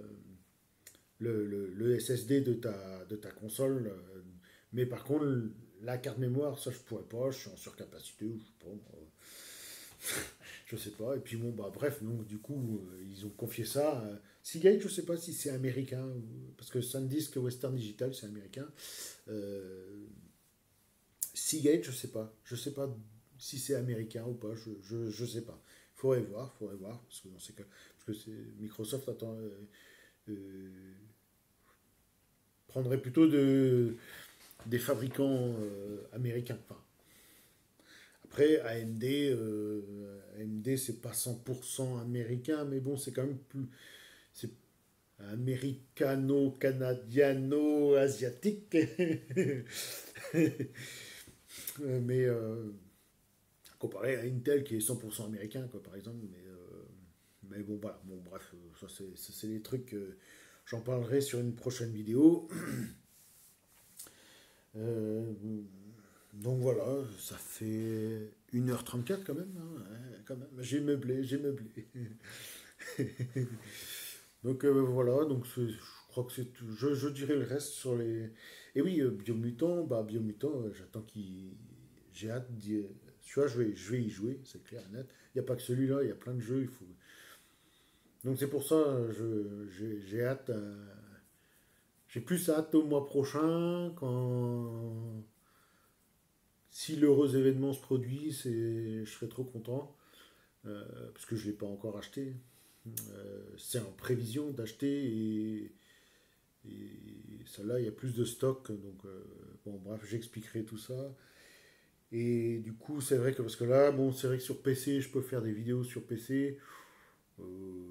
le SSD de ta console, mais par contre, la carte mémoire, ça je pourrais pas, je suis en surcapacité, ou je sais pas, je sais pas. Et puis bon, bah bref, donc du coup, ils ont confié ça. Seagate, je sais pas si c'est américain, parce que SanDisk Western Digital, c'est américain. Euh, Seagate, je sais pas si c'est américain ou pas, je sais pas. Faudrait voir, parce que dans ces cas, parce que Microsoft attend, prendrait plutôt des fabricants américains. Enfin, après, AMD c'est pas 100% américain, mais bon, c'est quand même plus, c'est américano-canadiano-asiatique. Mais comparé à Intel qui est 100% américain, quoi, par exemple. Mais bon, voilà. Bon, bref, ça c'est des trucs. J'en parlerai sur une prochaine vidéo. Euh, donc voilà, ça fait 1h34 quand même, hein, ouais, quand même. J'ai meublé, j'ai meublé. Donc voilà, donc je crois que c'est tout. Je dirai le reste sur les. Et oui, Biomutant, bah Biomutant, j'attends qu'il. J'ai hâte d'y. Tu vois, je vais y jouer, c'est clair et net. Il n'y a pas que celui-là, il y a plein de jeux, il faut. Donc c'est pour ça, j'ai hâte. J'ai plus hâte au mois prochain, quand. si l'heureux événement se produit, je serais trop content, parce que je ne l'ai pas encore acheté. C'est en prévision d'acheter et celle-là, il y a plus de stock. Donc, bon, bref, j'expliquerai tout ça. Et du coup, c'est vrai que, parce que là, bon, c'est vrai que sur PC, je peux faire des vidéos sur PC. Euh,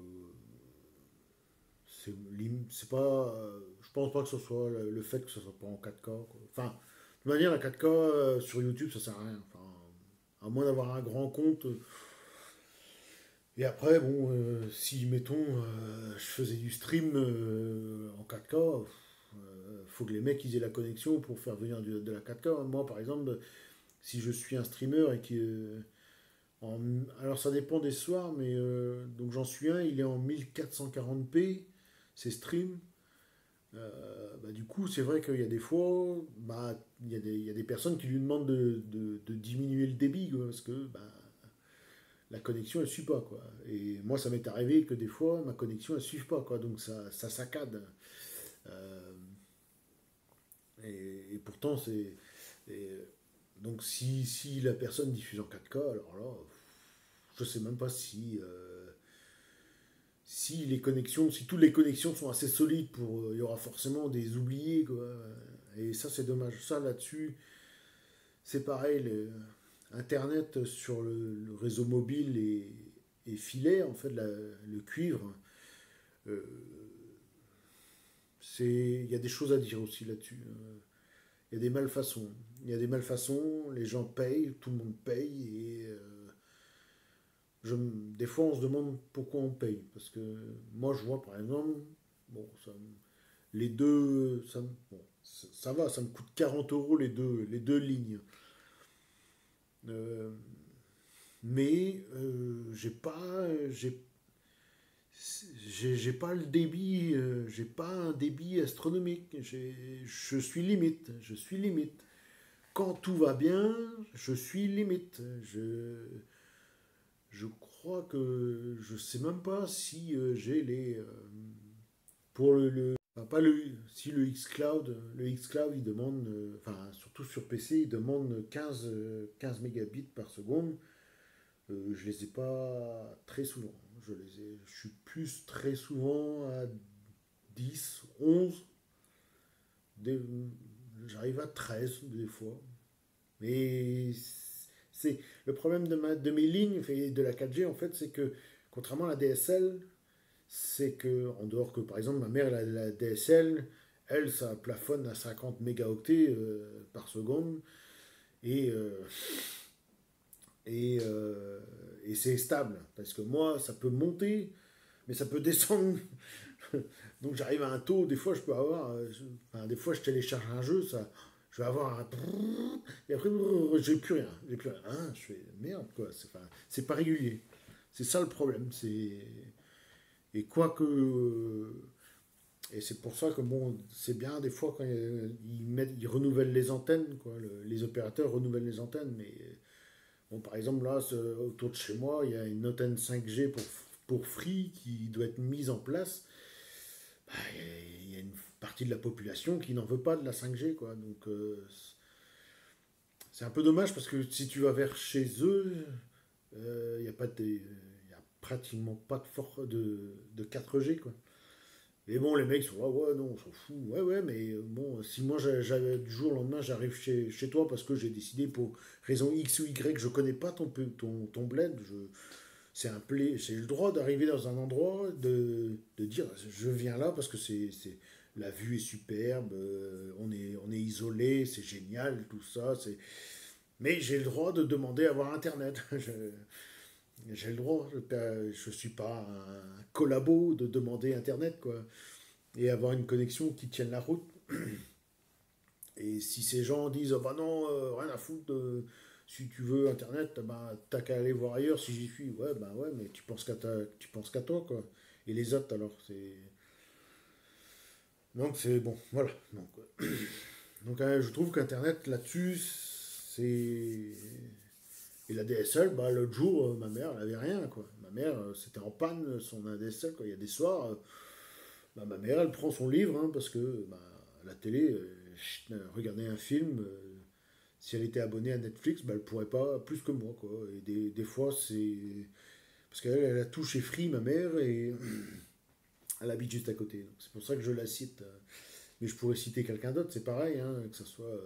c'est pas. Je pense pas que ce soit le fait que ce soit pas en 4K, quoi. Enfin, de toute manière, la 4K sur YouTube, ça sert à rien. Enfin, à moins d'avoir un grand compte. Et après, bon, si, mettons, je faisais du stream en 4K, faut que les mecs ils aient la connexion pour faire venir de la 4K. Moi, par exemple, si je suis un streamer et que. Alors, ça dépend des soirs, mais donc j'en suis un, il est en 1440p, c'est stream. Bah, du coup, c'est vrai qu'il y a des fois, bah, il y a des personnes qui lui demandent de diminuer le débit, quoi, parce que bah, la connexion elle suit pas, quoi. Et moi ça m'est arrivé que des fois ma connexion elle suive pas, quoi, donc ça saccade. Euh, et pourtant et, donc si la personne diffuse en 4K, alors là je sais même pas si les connexions, si toutes les connexions sont assez solides pour, il y aura forcément des oubliés, quoi. Et ça c'est dommage. Ça là-dessus c'est pareil. Internet sur le réseau mobile et filaire, en fait, le cuivre, euh, il y a des choses à dire aussi là-dessus. Il y a des malfaçons. Il y a des malfaçons, les gens payent, tout le monde paye, et des fois on se demande pourquoi on paye. Parce que moi je vois par exemple, bon, les deux, bon, ça va, ça me coûte 40 euros les deux lignes. Euh, mais j'ai pas le débit, j'ai pas un débit astronomique. Je suis limite, je suis limite. Quand tout va bien, je suis limite. Je crois que je sais même pas si j'ai pour enfin, pas si le xCloud il demande, enfin surtout sur PC, il demande 15 mégabits par seconde. Je les ai pas très souvent. Je suis plus très souvent à 10, 11. des- J'arrive à 13 des fois. Mais c'est le problème de mes lignes et de la 4G, en fait, c'est que contrairement à la DSL, c'est que, en dehors que par exemple ma mère elle a la DSL, elle ça plafonne à 50 mégaoctets par seconde et, et, euh, et c'est stable parce que moi ça peut monter mais ça peut descendre. Donc j'arrive à un taux, des fois je peux avoir, enfin, des fois je télécharge un jeu, ça, je vais avoir un et après j'ai plus rien. Hein, je fais merde quoi, c'est pas régulier. C'est ça le problème, et quoique et c'est pour ça que bon, c'est bien des fois quand ils renouvellent les antennes, quoi, les opérateurs renouvellent les antennes, mais bon, par exemple là autour de chez moi, il y a une antenne 5G pour Free qui doit être mise en place. Bah, il y a une partie de la population qui n'en veut pas de la 5G, quoi. Donc c'est un peu dommage parce que si tu vas vers chez eux, il y a pas y a pratiquement pas de 4G, quoi. Et bon, les mecs sont là, ouais, non, on s'en fout. Ouais, ouais, mais bon, si moi, du jour au lendemain, j'arrive chez toi parce que j'ai décidé pour raison X ou Y, je connais pas ton bled, j'ai le droit d'arriver dans un endroit, de dire je viens là parce que la vue est superbe, on est isolé, c'est génial, tout ça. Mais j'ai le droit de demander à avoir Internet. J'ai le droit, je suis pas un collabo de demander Internet, quoi. Et avoir une connexion qui tienne la route. Et si ces gens disent oh bah non, rien à foutre, si tu veux Internet, bah, t'as qu'à aller voir ailleurs si j'y suis. Ouais, bah ouais, mais tu penses qu'à toi, quoi. Et les autres, alors, c'est. Donc, c'est bon, voilà. Donc je trouve qu'Internet, là-dessus, c'est. Et la DSL, bah, l'autre jour, ma mère, elle avait rien, quoi. Ma mère, c'était en panne, son ADSL, quoi. Il y a des soirs, bah, ma mère, elle prend son livre, hein, parce que bah, la télé, regarder un film, si elle était abonnée à Netflix, bah, elle pourrait pas plus que moi, quoi. Et des fois, c'est... Parce qu'elle elle a tout chez Free, ma mère, et elle habite juste à côté. Donc, c'est pour ça que je la cite. Mais je pourrais citer quelqu'un d'autre, c'est pareil, hein, que ce soit...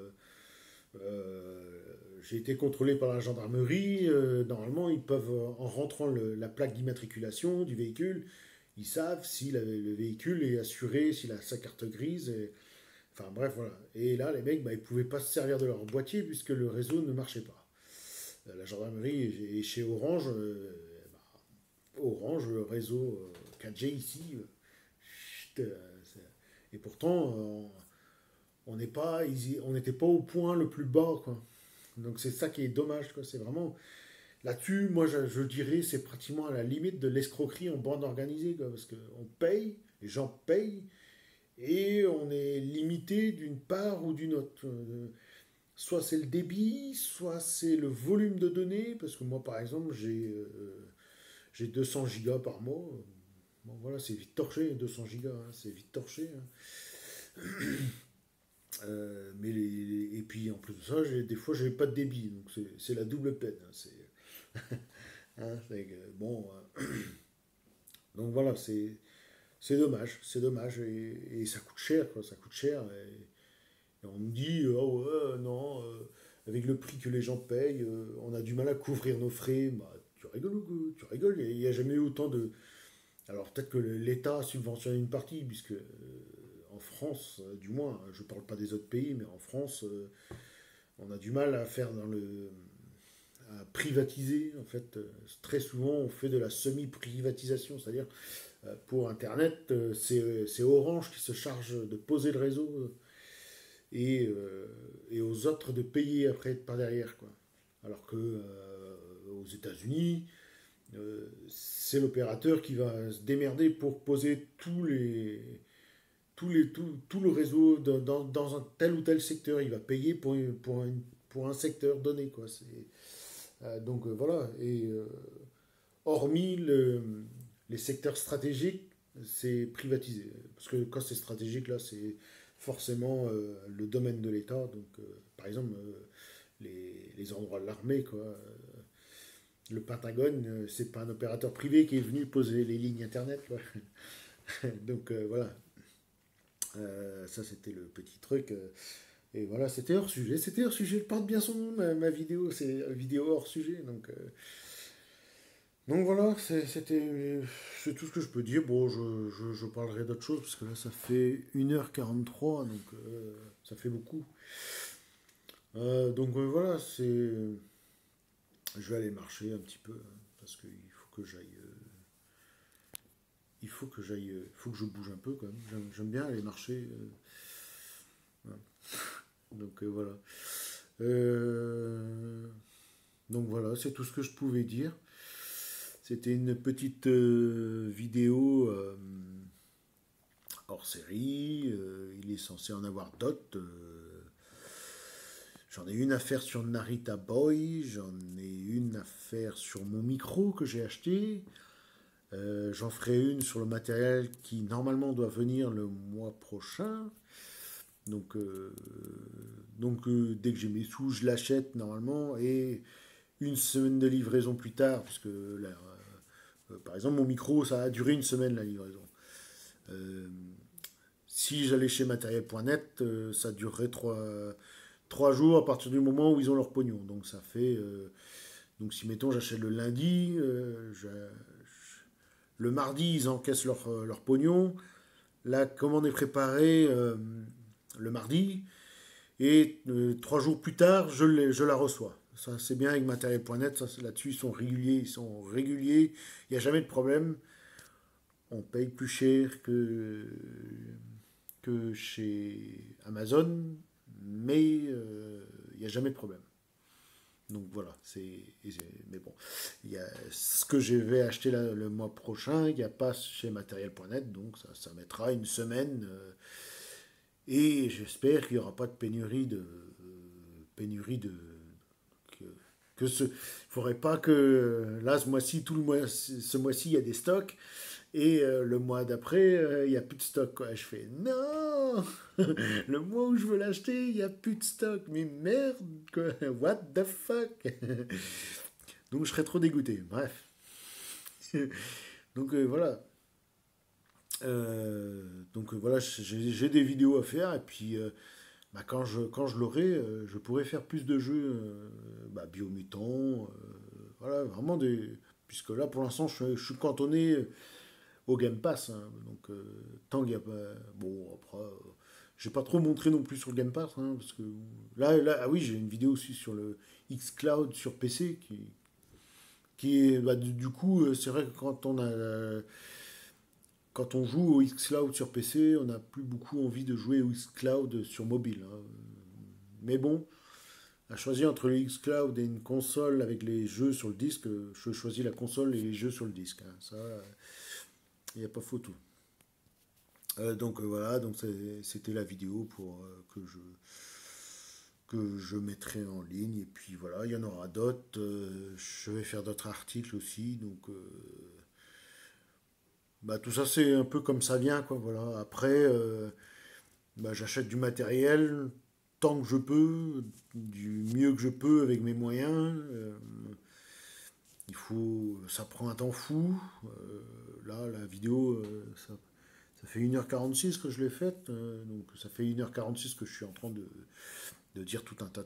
j'ai été contrôlé par la gendarmerie. Normalement, ils peuvent, en rentrant la plaque d'immatriculation du véhicule, ils savent si le véhicule est assuré, s'il a sa carte grise. Enfin bref, voilà. Et là, les mecs, bah, ils ne pouvaient pas se servir de leur boîtier puisque le réseau ne marchait pas. La gendarmerie est chez Orange. Orange, le réseau 4G ici. Chut, et pourtant, on n'est pas, on n'était pas au point le plus bas, quoi. Donc c'est ça qui est dommage, quoi. C'est vraiment là-dessus, moi je dirais, c'est pratiquement à la limite de l'escroquerie en bande organisée, quoi, parce qu'on paye, les gens payent, et on est limité d'une part ou d'une autre. Soit c'est le débit, soit c'est le volume de données, parce que moi par exemple j'ai 200 gigas par mois. Bon voilà, c'est vite torché, 200 gigas, hein, c'est vite torché, hein. Et puis en plus de ça, des fois j'ai pas de débit, donc c'est la double peine, hein, hein, bon, donc voilà, c'est dommage, et ça coûte cher, quoi, ça coûte cher. Et on me dit, oh ouais, non, avec le prix que les gens payent, on a du mal à couvrir nos frais. Bah, tu rigoles ou quoi? Tu rigoles, il n'y a jamais eu autant de... Alors peut-être que l'État a subventionné une partie, puisque en France, du moins, je ne parle pas des autres pays, mais en France, on a du mal à faire à privatiser. En fait, très souvent, on fait de la semi-privatisation, c'est-à-dire pour Internet, c'est Orange qui se charge de poser le réseau et aux autres de payer après par derrière, quoi. Alors que aux États-Unis, c'est l'opérateur qui va se démerder pour poser tout le réseau dans un tel ou tel secteur. Il va payer pour un secteur donné, quoi. Donc voilà. Et hormis les secteurs stratégiques, c'est privatisé. Parce que quand c'est stratégique, là, c'est forcément le domaine de l'État. Donc, par exemple, les endroits de l'armée, quoi. Le Pentagone, c'est pas un opérateur privé qui est venu poser les lignes Internet, quoi. Donc, voilà. Ça, c'était le petit truc. Et voilà, c'était hors sujet. C'était hors sujet. Je porte bien son nom, ma vidéo. C'est une vidéo hors sujet. Donc voilà, c'est tout ce que je peux dire. Bon, je parlerai d'autre chose parce que là, ça fait 1h43, donc ça fait beaucoup. Donc voilà, je vais aller marcher un petit peu, hein, parce qu'il faut que j'aille. Il faut que je bouge un peu quand même. J'aime bien aller marcher. Voilà. Donc voilà. Euh, donc voilà, c'est tout ce que je pouvais dire. C'était une petite vidéo hors série. Il est censé en avoir d'autres. J'en ai une à faire sur Narita Boy. J'en ai une à faire sur mon micro que j'ai acheté. J'en ferai une sur le matériel qui normalement doit venir le mois prochain. Donc, dès que j'ai mes sous, je l'achète normalement. Et une semaine de livraison plus tard, puisque là, par exemple, mon micro, ça a duré une semaine la livraison. Euh, Si j'allais chez matériel.net, ça durerait 3 jours à partir du moment où ils ont leur pognon. Donc ça fait. Donc si mettons j'achète le lundi, le mardi ils encaissent leur pognon. La commande est préparée le mardi. Et 3 jours plus tard, je la reçois. Ça c'est bien avec matériel.net, là-dessus ils sont réguliers. Il n'y a jamais de problème. On paye plus cher que chez Amazon, mais il n'y a jamais de problème. Donc voilà, mais bon, il y a ce que je vais acheter le mois prochain, il n'y a pas chez matériel.net, donc ça mettra une semaine. Et j'espère qu'il n'y aura pas de pénurie de il ne faudrait pas que là ce mois-ci, ce mois-ci il y a des stocks Et le mois d'après, il n'y a plus de stock, quoi. Je fais non. Le mois où je veux l'acheter, il n'y a plus de stock. Mais merde, quoi. What the fuck. Donc je serais trop dégoûté. Bref. Donc voilà. Donc voilà, j'ai des vidéos à faire. Et puis bah, quand je l'aurai, je pourrai faire plus de jeux bah, Biomutant. Voilà, vraiment des. Puisque là, pour l'instant, je suis cantonné au Game Pass, hein. Donc, tant qu'il n'y a pas. Bon, après, j'ai pas trop montré non plus sur le Game Pass, hein, parce que ah oui, j'ai une vidéo aussi sur le xCloud sur PC qui est. Bah, du coup, c'est vrai que quand on joue au xCloud sur PC, on n'a plus beaucoup envie de jouer au xCloud sur mobile, hein. Mais bon, à choisir entre le xCloud et une console avec les jeux sur le disque, je choisis la console et les jeux sur le disque, hein. Ça, il n'y a pas photo. Donc voilà, donc c'était la vidéo pour que je mettrai en ligne. Et puis voilà, il y en aura d'autres. Je vais faire d'autres articles aussi. Donc bah, tout ça, c'est un peu comme ça vient, quoi. Voilà. Après, bah, j'achète du matériel tant que je peux, du mieux que je peux avec mes moyens. Ça prend un temps fou. Là, la vidéo, ça fait 1h46 que je l'ai faite. Donc ça fait 1h46 que je suis en train de dire tout un tas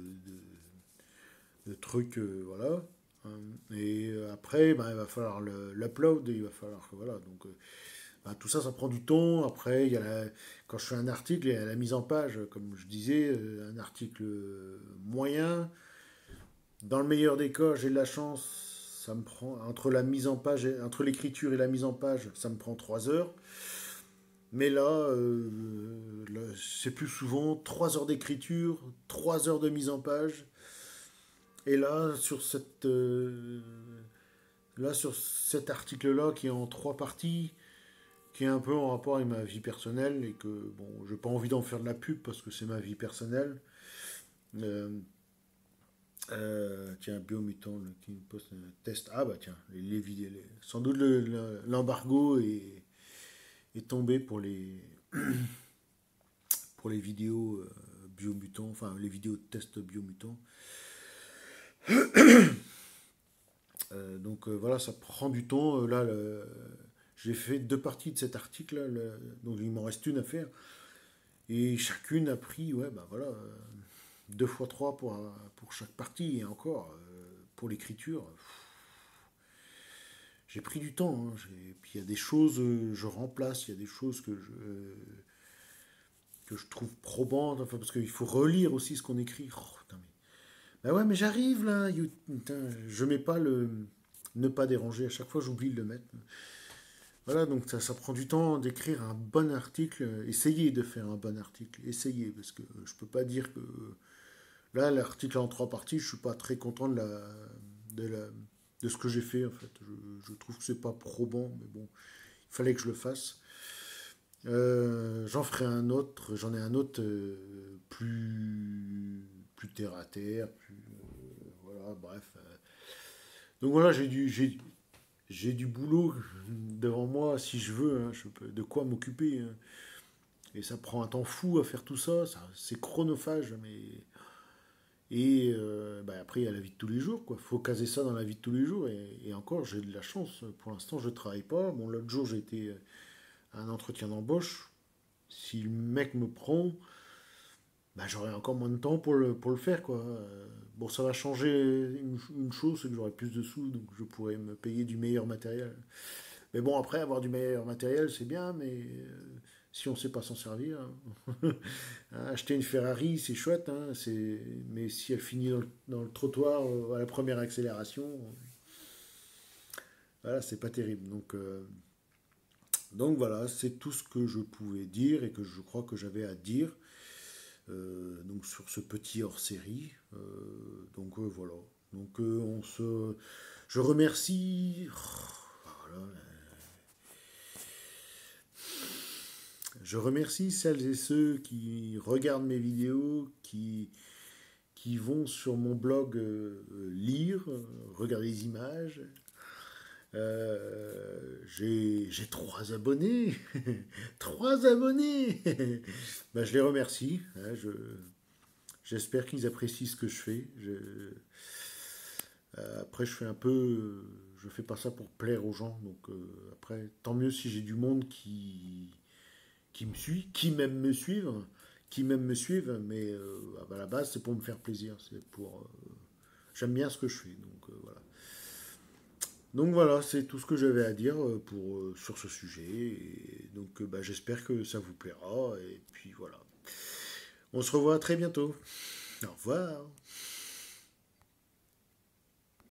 de trucs, voilà. Et après, ben, il va falloir l'upload, il va falloir que, voilà. Donc ben, tout ça, ça prend du temps. Après, quand je fais un article, il y a la mise en page, comme je disais, un article moyen. Dans le meilleur des cas, j'ai de la chance, ça me prend entre la mise en page, entre l'écriture et la mise en page, ça me prend 3 heures. Mais là, c'est plus souvent 3 heures d'écriture, 3 heures de mise en page. Et là, sur cet article-là, qui est en 3 parties, qui est un peu en rapport avec ma vie personnelle, et que, bon, j'ai pas envie d'en faire de la pub parce que c'est ma vie personnelle. Euh, tiens, Biomutant qui me poste un test. Ah bah tiens, les vidéos. Sans doute l'embargo est tombé pour les vidéos Biomutant, enfin les vidéos de test Biomutant. Donc voilà, ça prend du temps. Là, j'ai fait 2 parties de cet article, là, donc il m'en reste une à faire. Et chacune a pris, ouais, bah voilà, 2 fois 3 pour chaque partie. Et encore, pour l'écriture, j'ai pris du temps, hein. Puis il y a des choses, je remplace, il y a des choses que je trouve probantes, enfin, parce qu'il faut relire aussi ce qu'on écrit. Oh, putain, bah ouais, mais j'arrive là. Putain, je mets pas le ne pas déranger. À chaque fois, j'oublie de le mettre. Voilà, donc ça prend du temps d'écrire un bon article. Essayez de faire un bon article. Essayez, parce que je peux pas dire que là, l'article en 3 parties, je suis pas très content de, la, de ce que j'ai fait en fait. Je trouve que c'est pas probant, mais bon, il fallait que je le fasse. J'en ai un autre plus terre à terre, voilà, bref. Donc voilà, j'ai du boulot devant moi si je veux, hein, de quoi m'occuper, hein. Et ça prend un temps fou à faire tout ça, c'est chronophage, mais et bah, après il y a la vie de tous les jours, quoi. Faut caser ça dans la vie de tous les jours, et encore j'ai de la chance. Pour l'instant, je travaille pas. Bon, l'autre jour j'ai été à un entretien d'embauche. Si le mec me prend, bah, j'aurai encore moins de temps pour le faire, quoi. Bon, ça va changer une chose, c'est que j'aurai plus de sous, donc je pourrai me payer du meilleur matériel. Mais bon, après, avoir du meilleur matériel, c'est bien, mais si on ne sait pas s'en servir, hein. Acheter une Ferrari, c'est chouette, hein, mais si elle finit dans le trottoir à la première accélération, voilà, c'est pas terrible. Donc voilà, c'est tout ce que je pouvais dire et que je crois que j'avais à dire. Donc sur ce petit hors-série. Voilà. Donc je remercie. Voilà. Je remercie celles et ceux qui regardent mes vidéos, qui vont sur mon blog lire, regarder les images, J'ai 3 abonnés. 3 abonnés. Ben, je les remercie. Hein, j'espère qu'ils apprécient ce que je fais. Après, je fais un peu. Je fais pas ça pour plaire aux gens. Donc, après, tant mieux si j'ai du monde qui me suit, qui m'aime me suivre. Qui m'aime me suivre. Mais à la base, c'est pour me faire plaisir. C'est pour. J'aime bien ce que je fais. Donc, voilà. Donc voilà, c'est tout ce que j'avais à dire sur ce sujet. Et donc bah, j'espère que ça vous plaira. Et puis voilà. On se revoit très bientôt. Au revoir.